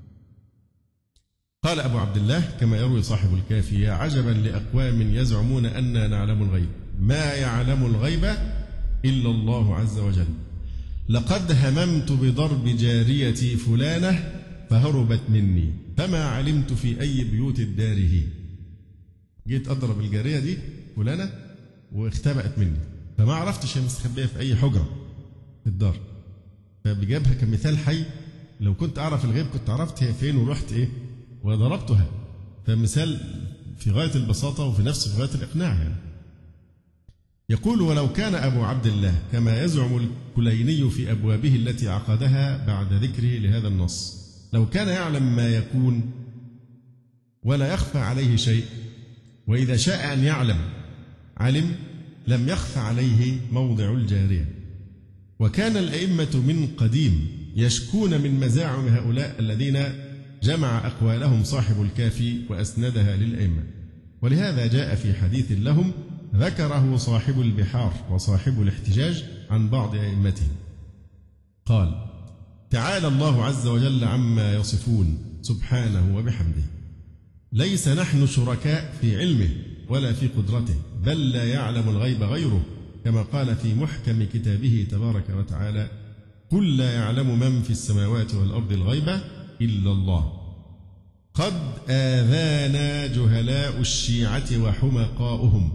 قال أبو عبد الله كما يروي صاحب الكافي: يا عجبا لأقوام يزعمون أننا نعلم الغيب، ما يعلم الغيب إلا الله عز وجل. لقد هممت بضرب جاريتي فلانة فهربت مني، فما علمت في أي بيوت الدار هي. جيت أضرب الجارية دي فلانة واختبأت مني، فما عرفتش هي مستخبية في أي حجرة في الدار. فبجابها كمثال حي، لو كنت أعرف الغيب كنت عرفت هي فين ورحت إيه وضربتها. فمثال في غاية البساطة وفي نفس في غاية الإقناع يعني. يقول: ولو كان أبو عبد الله كما يزعم الكليني في أبوابه التي عقدها بعد ذكره لهذا النص، لو كان يعلم ما يكون ولا يخفى عليه شيء، وإذا شاء أن يعلم علم، لم يخفى عليه موضع الجارية. وكان الأئمة من قديم يشكون من مزاعم هؤلاء الذين جمع أقوالهم صاحب الكافي وأسندها للأئمة، ولهذا جاء في حديث لهم ذكره صاحب البحار وصاحب الاحتجاج عن بعض أئمتهم، قال: تعالى الله عز وجل عما يصفون سبحانه وبحمده، ليس نحن شركاء في علمه ولا في قدرته، بل لا يعلم الغيب غيره، كما قال في محكم كتابه تبارك وتعالى: قل لا يعلم من في السماوات والأرض الغيب إلا الله. قد آذانا جهلاء الشيعة وحمقاؤهم،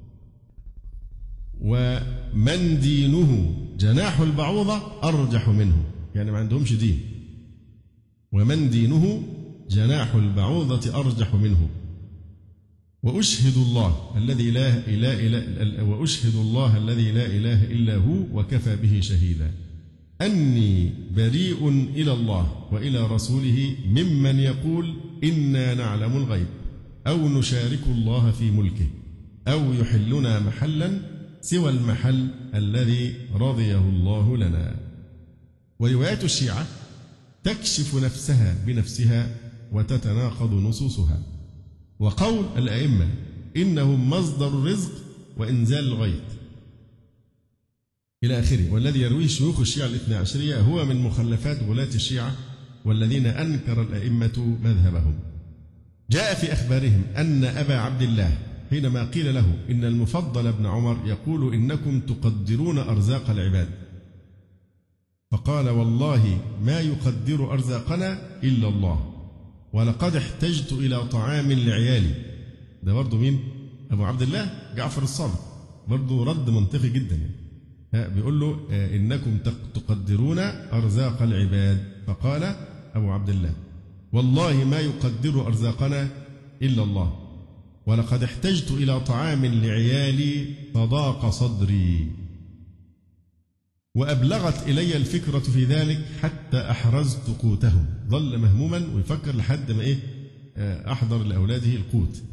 ومن دينه جناح البعوضة أرجح منه، يعني ما عندهمش دين، ومن دينه جناح البعوضة أرجح منه. وأشهد الله الذي لا إله إلا هو وكفى به شهيدا أني بريء إلى الله وإلى رسوله ممن يقول إنا نعلم الغيب، أو نشارك الله في ملكه، أو يحلنا محلا سوى المحل الذي رضيه الله لنا. وروايات الشيعة تكشف نفسها بنفسها وتتناقض نصوصها. وقول الأئمة إنهم مصدر الرزق وإنزال الغيث إلى آخره. والذي يرويه شيوخ الشيعة الاثنى عشرية هو من مخلفات غلاة الشيعة والذين أنكر الأئمة مذهبهم. جاء في أخبارهم أن أبا عبد الله حينما قيل له إن المفضل بن عمر يقول إنكم تقدرون أرزاق العباد، فقال والله ما يقدر أرزاقنا إلا الله، ولقد احتجت إلى طعام لعيالي. ده برضه مين؟ أبو عبد الله جعفر الصادق، برضه رد منطقي جدا يعني. بيقول له إنكم تقدرون أرزاق العباد، فقال أبو عبد الله والله ما يقدر أرزاقنا إلا الله، ولقد احتجت إلى طعام لعيالي فضاق صدري، وأبلغت إلي الفكرة في ذلك حتى أحرزت قوتهم. ظل مهموما ويفكر لحد ما أحضر لأولاده القوت.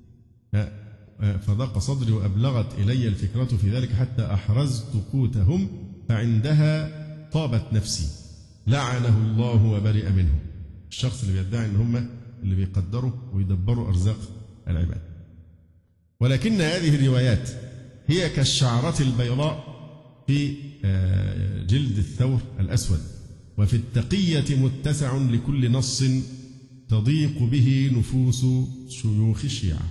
فضاق صدري وأبلغت إلي الفكرة في ذلك حتى أحرزت قوتهم، فعندها طابت نفسي لعنه الله وبرئ منه. الشخص اللي بيدعي ان هم اللي بيقدروا ويدبروا ارزاق العباد. ولكن هذه الروايات هي كالشعرة البيضاء في جلد الثور الأسود، وفي التقية متسع لكل نص تضيق به نفوس شيوخ الشيعة.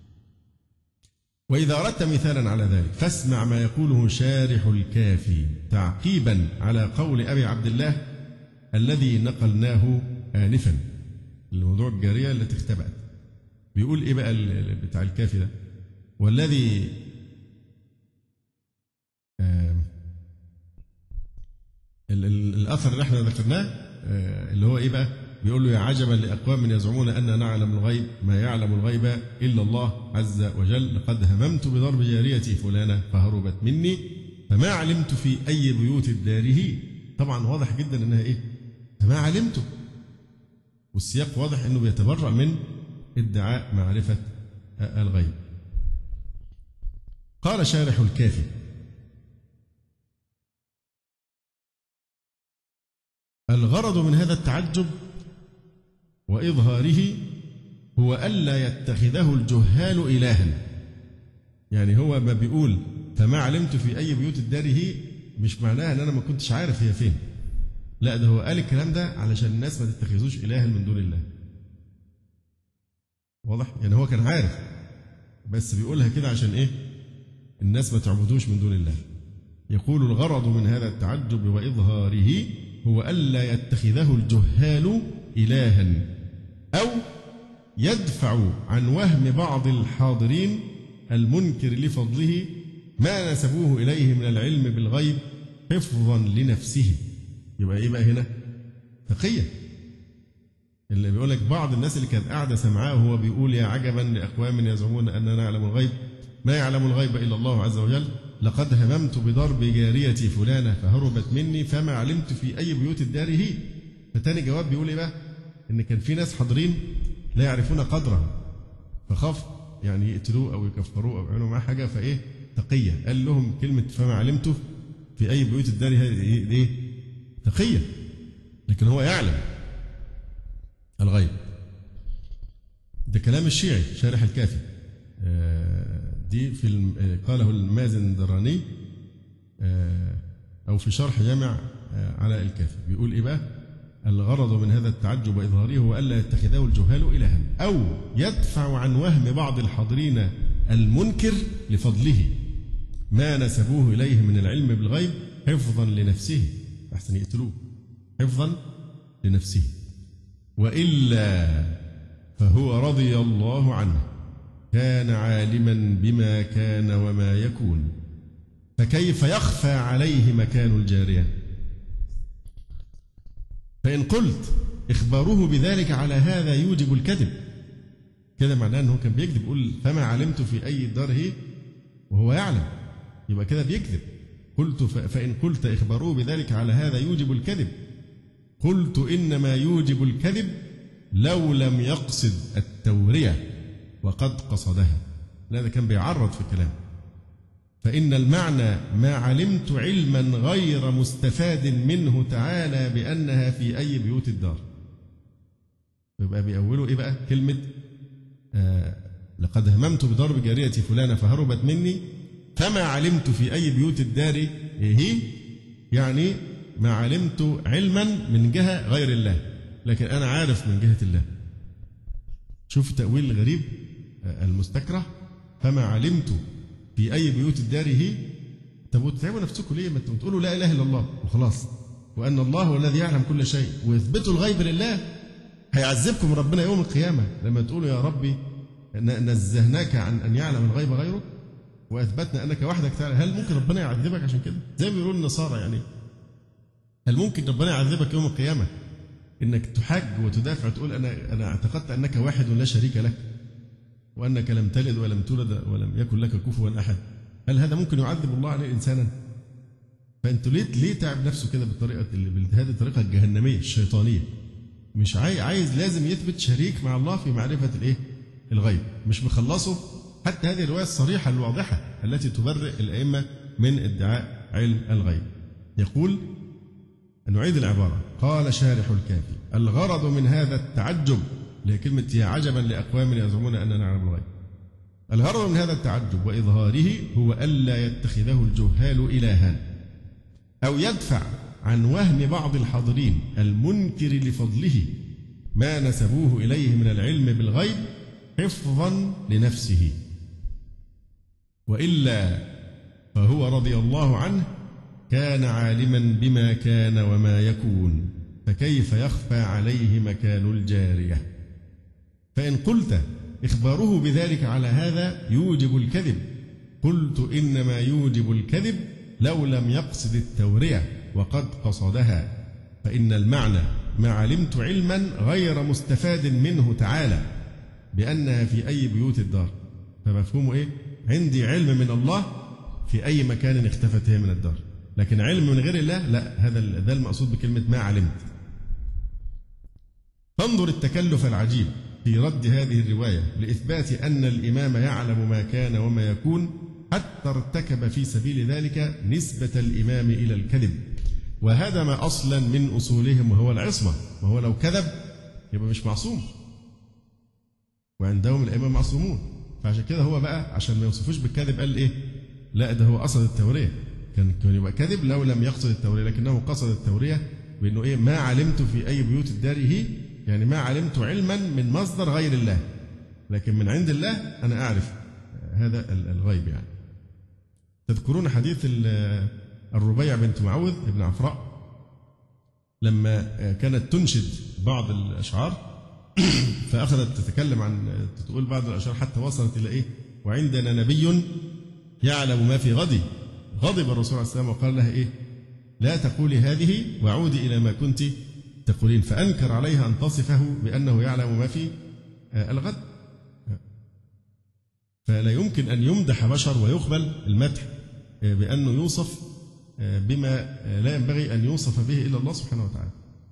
وإذا أردت مثالا على ذلك فاسمع ما يقوله شارح الكافي تعقيبا على قول أبي عبد الله الذي نقلناه آنفا، الموضوع الجارية التي اختبأت. بيقول إيه بقى بتاع الكافي ده؟ والذي الأثر اللي احنا ذكرناه اللي هو إيه بقى؟ بيقول له يا عجبا لأقوام يزعمون أن نعلم الغيب ما يعلم الغيب إلا الله عز وجل، لقد هممت بضرب جاريتي فلانة فهربت مني فما علمت في أي بيوت داره. طبعا واضح جدا أنها إيه؟ فما علمته، والسياق واضح أنه بيتبرأ من ادعاء معرفة الغيب. قال شارح الكافي الغرض من هذا التعجب وإظهاره هو ألا يتخذه الجهال إلها. يعني هو ما بيقول فما علمت في أي بيوت داره مش معناها أن أنا ما كنتش عارف هي فين، لا ده هو قال الكلام ده علشان الناس ما تتخذوش إلها من دون الله. واضح؟ يعني هو كان عارف بس بيقولها كده عشان إيه؟ الناس ما تعبدوش من دون الله. يقول الغرض من هذا التعجب وإظهاره هو ألا يتخذه الجهال إلها، أو يدفع عن وهم بعض الحاضرين المنكر لفضله ما نسبوه إليه من العلم بالغيب حفظا لنفسه. يبقى إيه بقى هنا؟ تقية. اللي بيقول لك بعض الناس اللي كانت قاعدة سمعاه وهو بيقول يا عجبا لأقوام يزعمون أننا نعلم الغيب ما يعلم الغيب إلا الله عز وجل، لقد هممت بضرب جاريتي فلانة فهربت مني فما علمت في أي بيوت داره. فتاني جواب بيقول إيه بقى؟ إن كان في ناس حاضرين لا يعرفون قدره فخاف يعني يقتلوه أو يكفروه أو يعملوا معاه حاجة، فإيه؟ تقية. قال لهم كلمة فما علمته في أي بيوت الدار هذه إيه؟ تقية. لكن هو يعلم الغيب. ده كلام الشيعي شارح الكافي. دي في قاله المازندراني أو في شرح جامع على الكافي. بيقول إيه بقى؟ الغرض من هذا التعجب وإظهاره هو ألا يتخذه الجهال إلها، أو يدفع عن وهم بعض الحاضرين المنكر لفضله ما نسبوه إليه من العلم بالغيب حفظا لنفسه. أحسن يقتلوه حفظا لنفسه، وإلا فهو رضي الله عنه كان عالما بما كان وما يكون، فكيف يخفى عليه مكان الجارية؟ فإن قلت إخباره بذلك على هذا يوجب الكذب، كده معناه أنه كان بيكذب. يقول فما علمت في أي داره وهو يعلم، يبقى كده بيكذب. قلت فإن قلت إخباره بذلك على هذا يوجب الكذب، قلت إنما يوجب الكذب لو لم يقصد التورية وقد قصدها. لا ده كان بيعرض في الكلام. فإن المعنى ما علمت علما غير مستفاد منه تعالى بأنها في أي بيوت الدار. يبقى بيأولوا إيه بقى؟ كلمة لقد هممت بضرب جارية فلانة فهربت مني فما علمت في أي بيوت الدار هي، يعني ما علمت علما من جهة غير الله، لكن أنا عارف من جهة الله. شوف التأويل الغريب المستكره، فما علمت في أي بيوت الدار هي. طب وتتعبوا نفسكم ليه؟ ما تقولوا لا إله إلا الله وخلاص، وأن الله هو الذي يعلم كل شيء، ويثبتوا الغيب لله. هيعذبكم ربنا يوم القيامة لما تقولوا يا ربي نزهناك عن أن يعلم الغيب غيرك وأثبتنا أنك وحدك تعالى. هل ممكن ربنا يعذبك عشان كده؟ زي ما بيقولوا النصارى يعني، هل ممكن ربنا يعذبك يوم القيامة إنك تحج وتدافع وتقول أنا اعتقدت أنك واحد لا شريك لك وأنك لم تلد ولم تولد ولم يكن لك كفوا أحد؟ هل هذا ممكن يعذب الله عليه إنسانا؟ فأنتوا ليه تعب نفسه كده بالطريقة هذه الطريقة الجهنمية الشيطانية؟ مش عايز لازم يثبت شريك مع الله في معرفة الغيب، مش مخلصه. حتى هذه الرواية الصريحة الواضحة التي تبرئ الأئمة من ادعاء علم الغيب. يقول، نعيد العبارة، قال شارح الكافي: الغرض من هذا التعجب، لكلمة يا عجبا لأقوام يزعمون أننا نعلم الغيب، الغرض من هذا التعجب وإظهاره هو ألا يتخذه الجهال إلها، أو يدفع عن وهم بعض الحاضرين المنكر لفضله ما نسبوه إليه من العلم بالغيب حفظا لنفسه، وإلا فهو رضي الله عنه كان عالما بما كان وما يكون، فكيف يخفى عليه مكان الجارية؟ فإن قلت إخباره بذلك على هذا يوجب الكذب، قلت إنما يوجب الكذب لو لم يقصد التورية وقد قصدها، فإن المعنى ما علمت علما غير مستفاد منه تعالى بأنها في أي بيوت الدار. فمفهومه إيه؟ عندي علم من الله في أي مكان اختفت هي من الدار، لكن علم من غير الله لا، ده المقصود بكلمة ما علمت. فانظر التكلف العجيب في رد هذه الرواية لإثبات أن الإمام يعلم ما كان وما يكون، حتى ارتكب في سبيل ذلك نسبة الإمام إلى الكذب، وهدم أصلا من أصولهم وهو العصمة. وهو لو كذب يبقى مش معصوم، وعندهم الأئمة معصومون. فعشان كده هو بقى عشان ما يوصفوش بالكذب قال إيه؟ لا ده هو قصد التورية، كان يبقى كذب لو لم يقصد التورية، لكنه قصد التورية بأنه إيه؟ ما علمت في أي بيوت الدار هي، يعني ما علمت علما من مصدر غير الله، لكن من عند الله أنا أعرف هذا الغيب. يعني تذكرون حديث الربيع بنت معوذ ابن عفراء لما كانت تنشد بعض الأشعار فأخذت تتكلم عن تقول بعض الأشعار حتى وصلت إلى إيه؟ وعندنا نبي يعلم ما في غد. غضب الرسول عليه السلام وقال لها إيه؟ لا تقولي هذه وعودي إلى ما كنت تقولين، فأنكر عليها أن تصفه بأنه يعلم ما في الغد. فلا يمكن أن يمدح بشر ويقبل المدح بأنه يوصف بما لا ينبغي أن يوصف به إلا الله سبحانه وتعالى.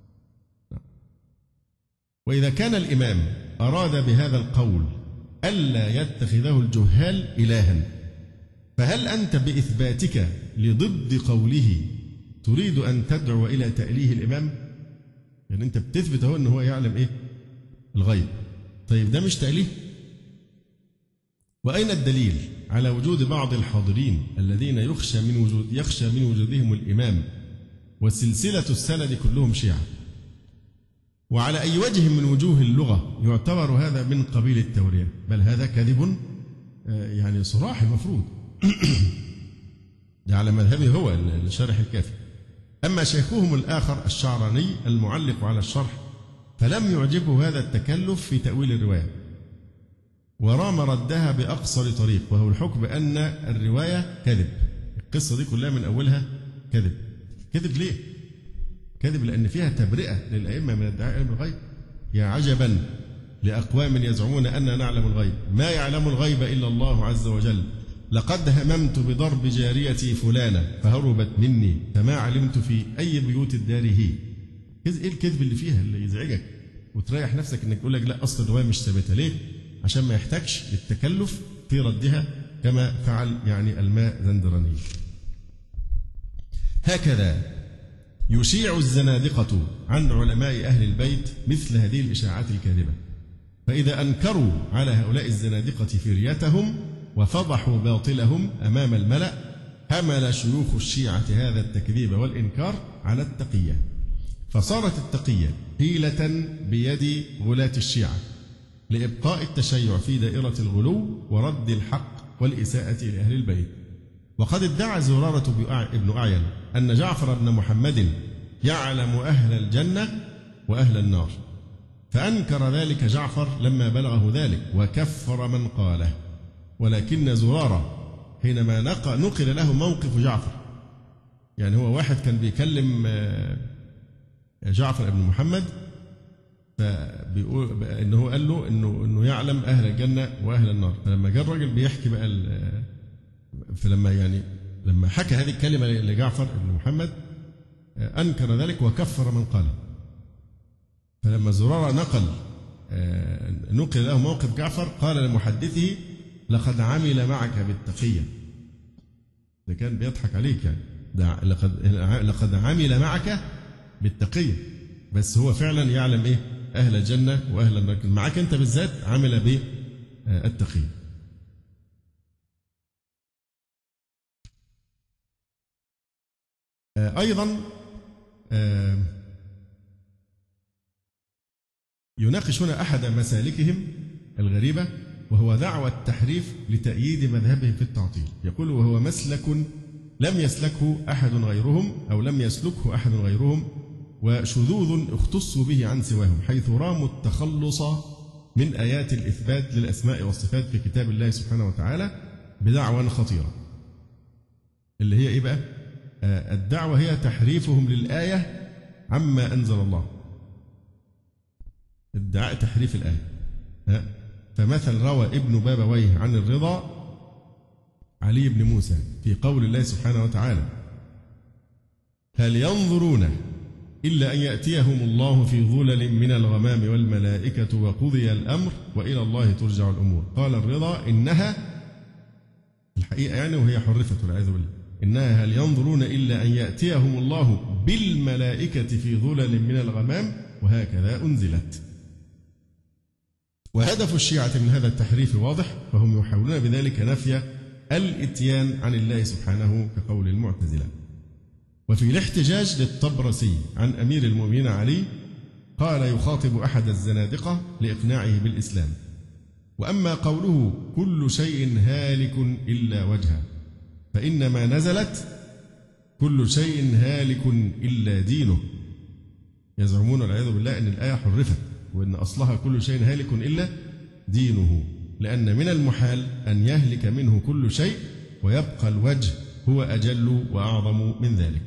وإذا كان الإمام أراد بهذا القول ألا يتخذه الجهال إلها، فهل أنت بإثباتك لضد قوله تريد أن تدعو إلى تأليه الإمام؟ يعني أنت بتثبت هو أنه هو يعلم إيه؟ الغيب. طيب ده مش تأليه؟ وأين الدليل على وجود بعض الحاضرين الذين يخشى من وجودهم الإمام وسلسلة السند كلهم شيعة؟ وعلى أي وجه من وجوه اللغة يعتبر هذا من قبيل التورية؟ بل هذا كذب يعني صراح المفروض. ده على مذهبه هو الشارح الكافي. أما شيخهم الآخر الشعراني المعلق على الشرح فلم يعجبه هذا التكلف في تأويل الرواية، ورام ردها بأقصر طريق، وهو الحكم بأن الرواية كذب. القصة دي كلها من أولها كذب. كذب ليه؟ كذب لأن فيها تبرئة للأئمة من ادعاء علم الغيب. يا عجبا لأقوام يزعمون أننا نعلم الغيب، ما يعلم الغيب إلا الله عز وجل، لقد هممت بضرب جاريتي فلانة فهربت مني فما علمت في أي بيوت الدار هي. إيه الكذب اللي فيها اللي يزعجك وتريح نفسك إنك تقول لك لا أصل الرواية مش ثابتة؟ ليه؟ عشان ما يحتاجش للتكلف في ردها كما فعل يعني الماء زندراني. هكذا يشيع الزنادقة عن علماء أهل البيت مثل هذه الإشاعات الكاذبة، فإذا أنكروا على هؤلاء الزنادقة فريتهم وفضحوا باطلهم أمام الملأ، حمل شيوخ الشيعة هذا التكذيب والإنكار على التقية، فصارت التقية حيلة بيد غلاة الشيعة لإبقاء التشيع في دائرة الغلو ورد الحق والإساءة لأهل البيت. وقد ادعى زرارة ابن أعين أن جعفر بن محمد يعلم أهل الجنة وأهل النار، فأنكر ذلك جعفر لما بلغه ذلك وكفر من قاله. ولكن زرارة حينما نقل له موقف جعفر، يعني هو واحد كان بيكلم جعفر بن محمد فبيقول إنه قال له إنه يعلم أهل الجنة وأهل النار، فلما جاء الراجل بيحكي بقى لما حكى هذه الكلمة لجعفر بن محمد أنكر ذلك وكفر من قاله. فلما زرارة نقل له موقف جعفر قال لمحدثه: لقد عمل معك بالتقية. ده كان بيضحك عليك، يعني لقد عمل معك بالتقية، بس هو فعلا يعلم إيه؟ أهل الجنة وأهل النار، معك أنت بالذات عمل بالتقية. أيضا يناقش هنا أحد مسالكهم الغريبة، وهو دعوى التحريف لتأييد مذهبهم في التعطيل. يقول: وهو مسلك لم يسلكه أحد غيرهم أو لم يسلكه أحد غيرهم، وشذوذ اختصوا به عن سواهم، حيث راموا التخلص من آيات الإثبات للأسماء والصفات في كتاب الله سبحانه وتعالى بدعوى خطيرة، اللي هي إيه بقى؟ الدعوة هي تحريفهم للآية عما أنزل الله، ادعاء تحريف الآية. فمثل روى ابن بابويه عن الرضا علي بن موسى في قول الله سبحانه وتعالى: هل ينظرون إلا أن يأتيهم الله في ظلل من الغمام والملائكة وقضي الأمر وإلى الله ترجع الأمور. قال الرضا إنها الحقيقة يعني وهي حرفت والعياذ بالله، إنها هل ينظرون إلا أن يأتيهم الله بالملائكة في ظلل من الغمام وهكذا أنزلت. وهدف الشيعة من هذا التحريف واضح، فهم يحاولون بذلك نفي الإتيان عن الله سبحانه كقول المعتزلة. وفي الاحتجاج للطبرسي عن أمير المؤمنين علي قال يخاطب أحد الزنادقة لإقناعه بالإسلام: وأما قوله كل شيء هالك إلا وجهه فإنما نزلت كل شيء هالك إلا دينه. يزعمون والعياذ بالله أن الآية حرفت، وأن أصلها كل شيء هالك إلا دينه، لأن من المحال أن يهلك منه كل شيء ويبقى الوجه هو أجل وأعظم من ذلك.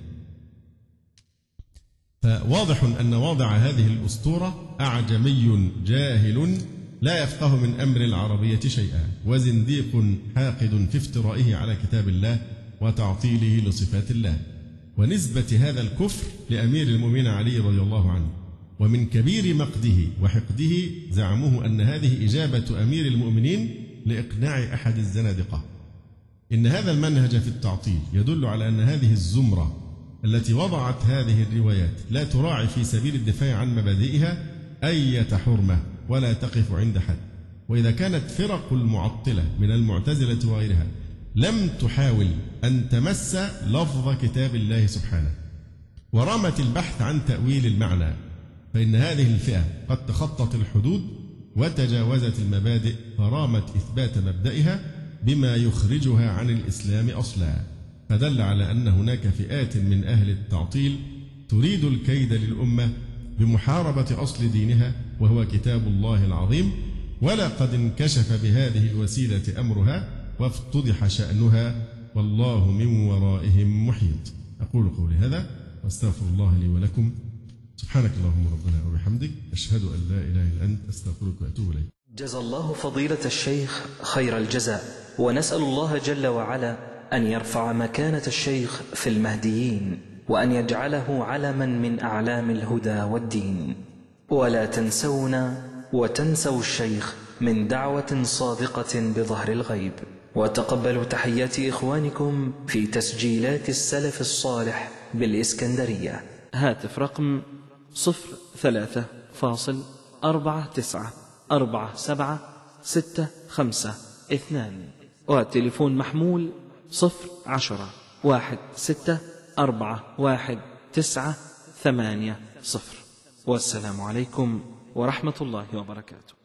فواضح أن واضع هذه الأسطورة أعجمي جاهل لا يفقه من أمر العربية شيئا، وزنديق حاقد في افترائه على كتاب الله وتعطيله لصفات الله، ونسبة هذا الكفر لأمير المؤمنين علي رضي الله عنه. ومن كبير مقته وحقده زعموه أن هذه إجابة أمير المؤمنين لإقناع أحد الزنادقة. إن هذا المنهج في التعطيل يدل على أن هذه الزمرة التي وضعت هذه الروايات لا تراعي في سبيل الدفاع عن مبادئها أي حرمة ولا تقف عند حد. وإذا كانت فرق المعطلة من المعتزلة وغيرها لم تحاول أن تمس لفظ كتاب الله سبحانه ورمت البحث عن تأويل المعنى، فإن هذه الفئة قد تخطت الحدود وتجاوزت المبادئ فرامت إثبات مبدئها بما يخرجها عن الإسلام أصلا، فدل على أن هناك فئات من أهل التعطيل تريد الكيد للأمة بمحاربة أصل دينها وهو كتاب الله العظيم، ولقد انكشف بهذه الوسيلة أمرها وافتضح شأنها والله من ورائهم محيط. أقول قولي هذا واستغفر الله لي ولكم. سبحانك اللهم ربنا وبحمدك، أشهد أن لا إله إلا أنت، أستغفرك وأتوب إليك. جزا الله فضيلة الشيخ خير الجزاء، ونسأل الله جل وعلا أن يرفع مكانة الشيخ في المهديين، وأن يجعله علما من أعلام الهدى والدين. ولا تنسونا وتنسوا الشيخ من دعوة صادقة بظهر الغيب. وتقبلوا تحيات إخوانكم في تسجيلات السلف الصالح بالإسكندرية. هاتف رقم 03494765 والتليفون محمول 010-16411980. والسلام عليكم ورحمة الله وبركاته.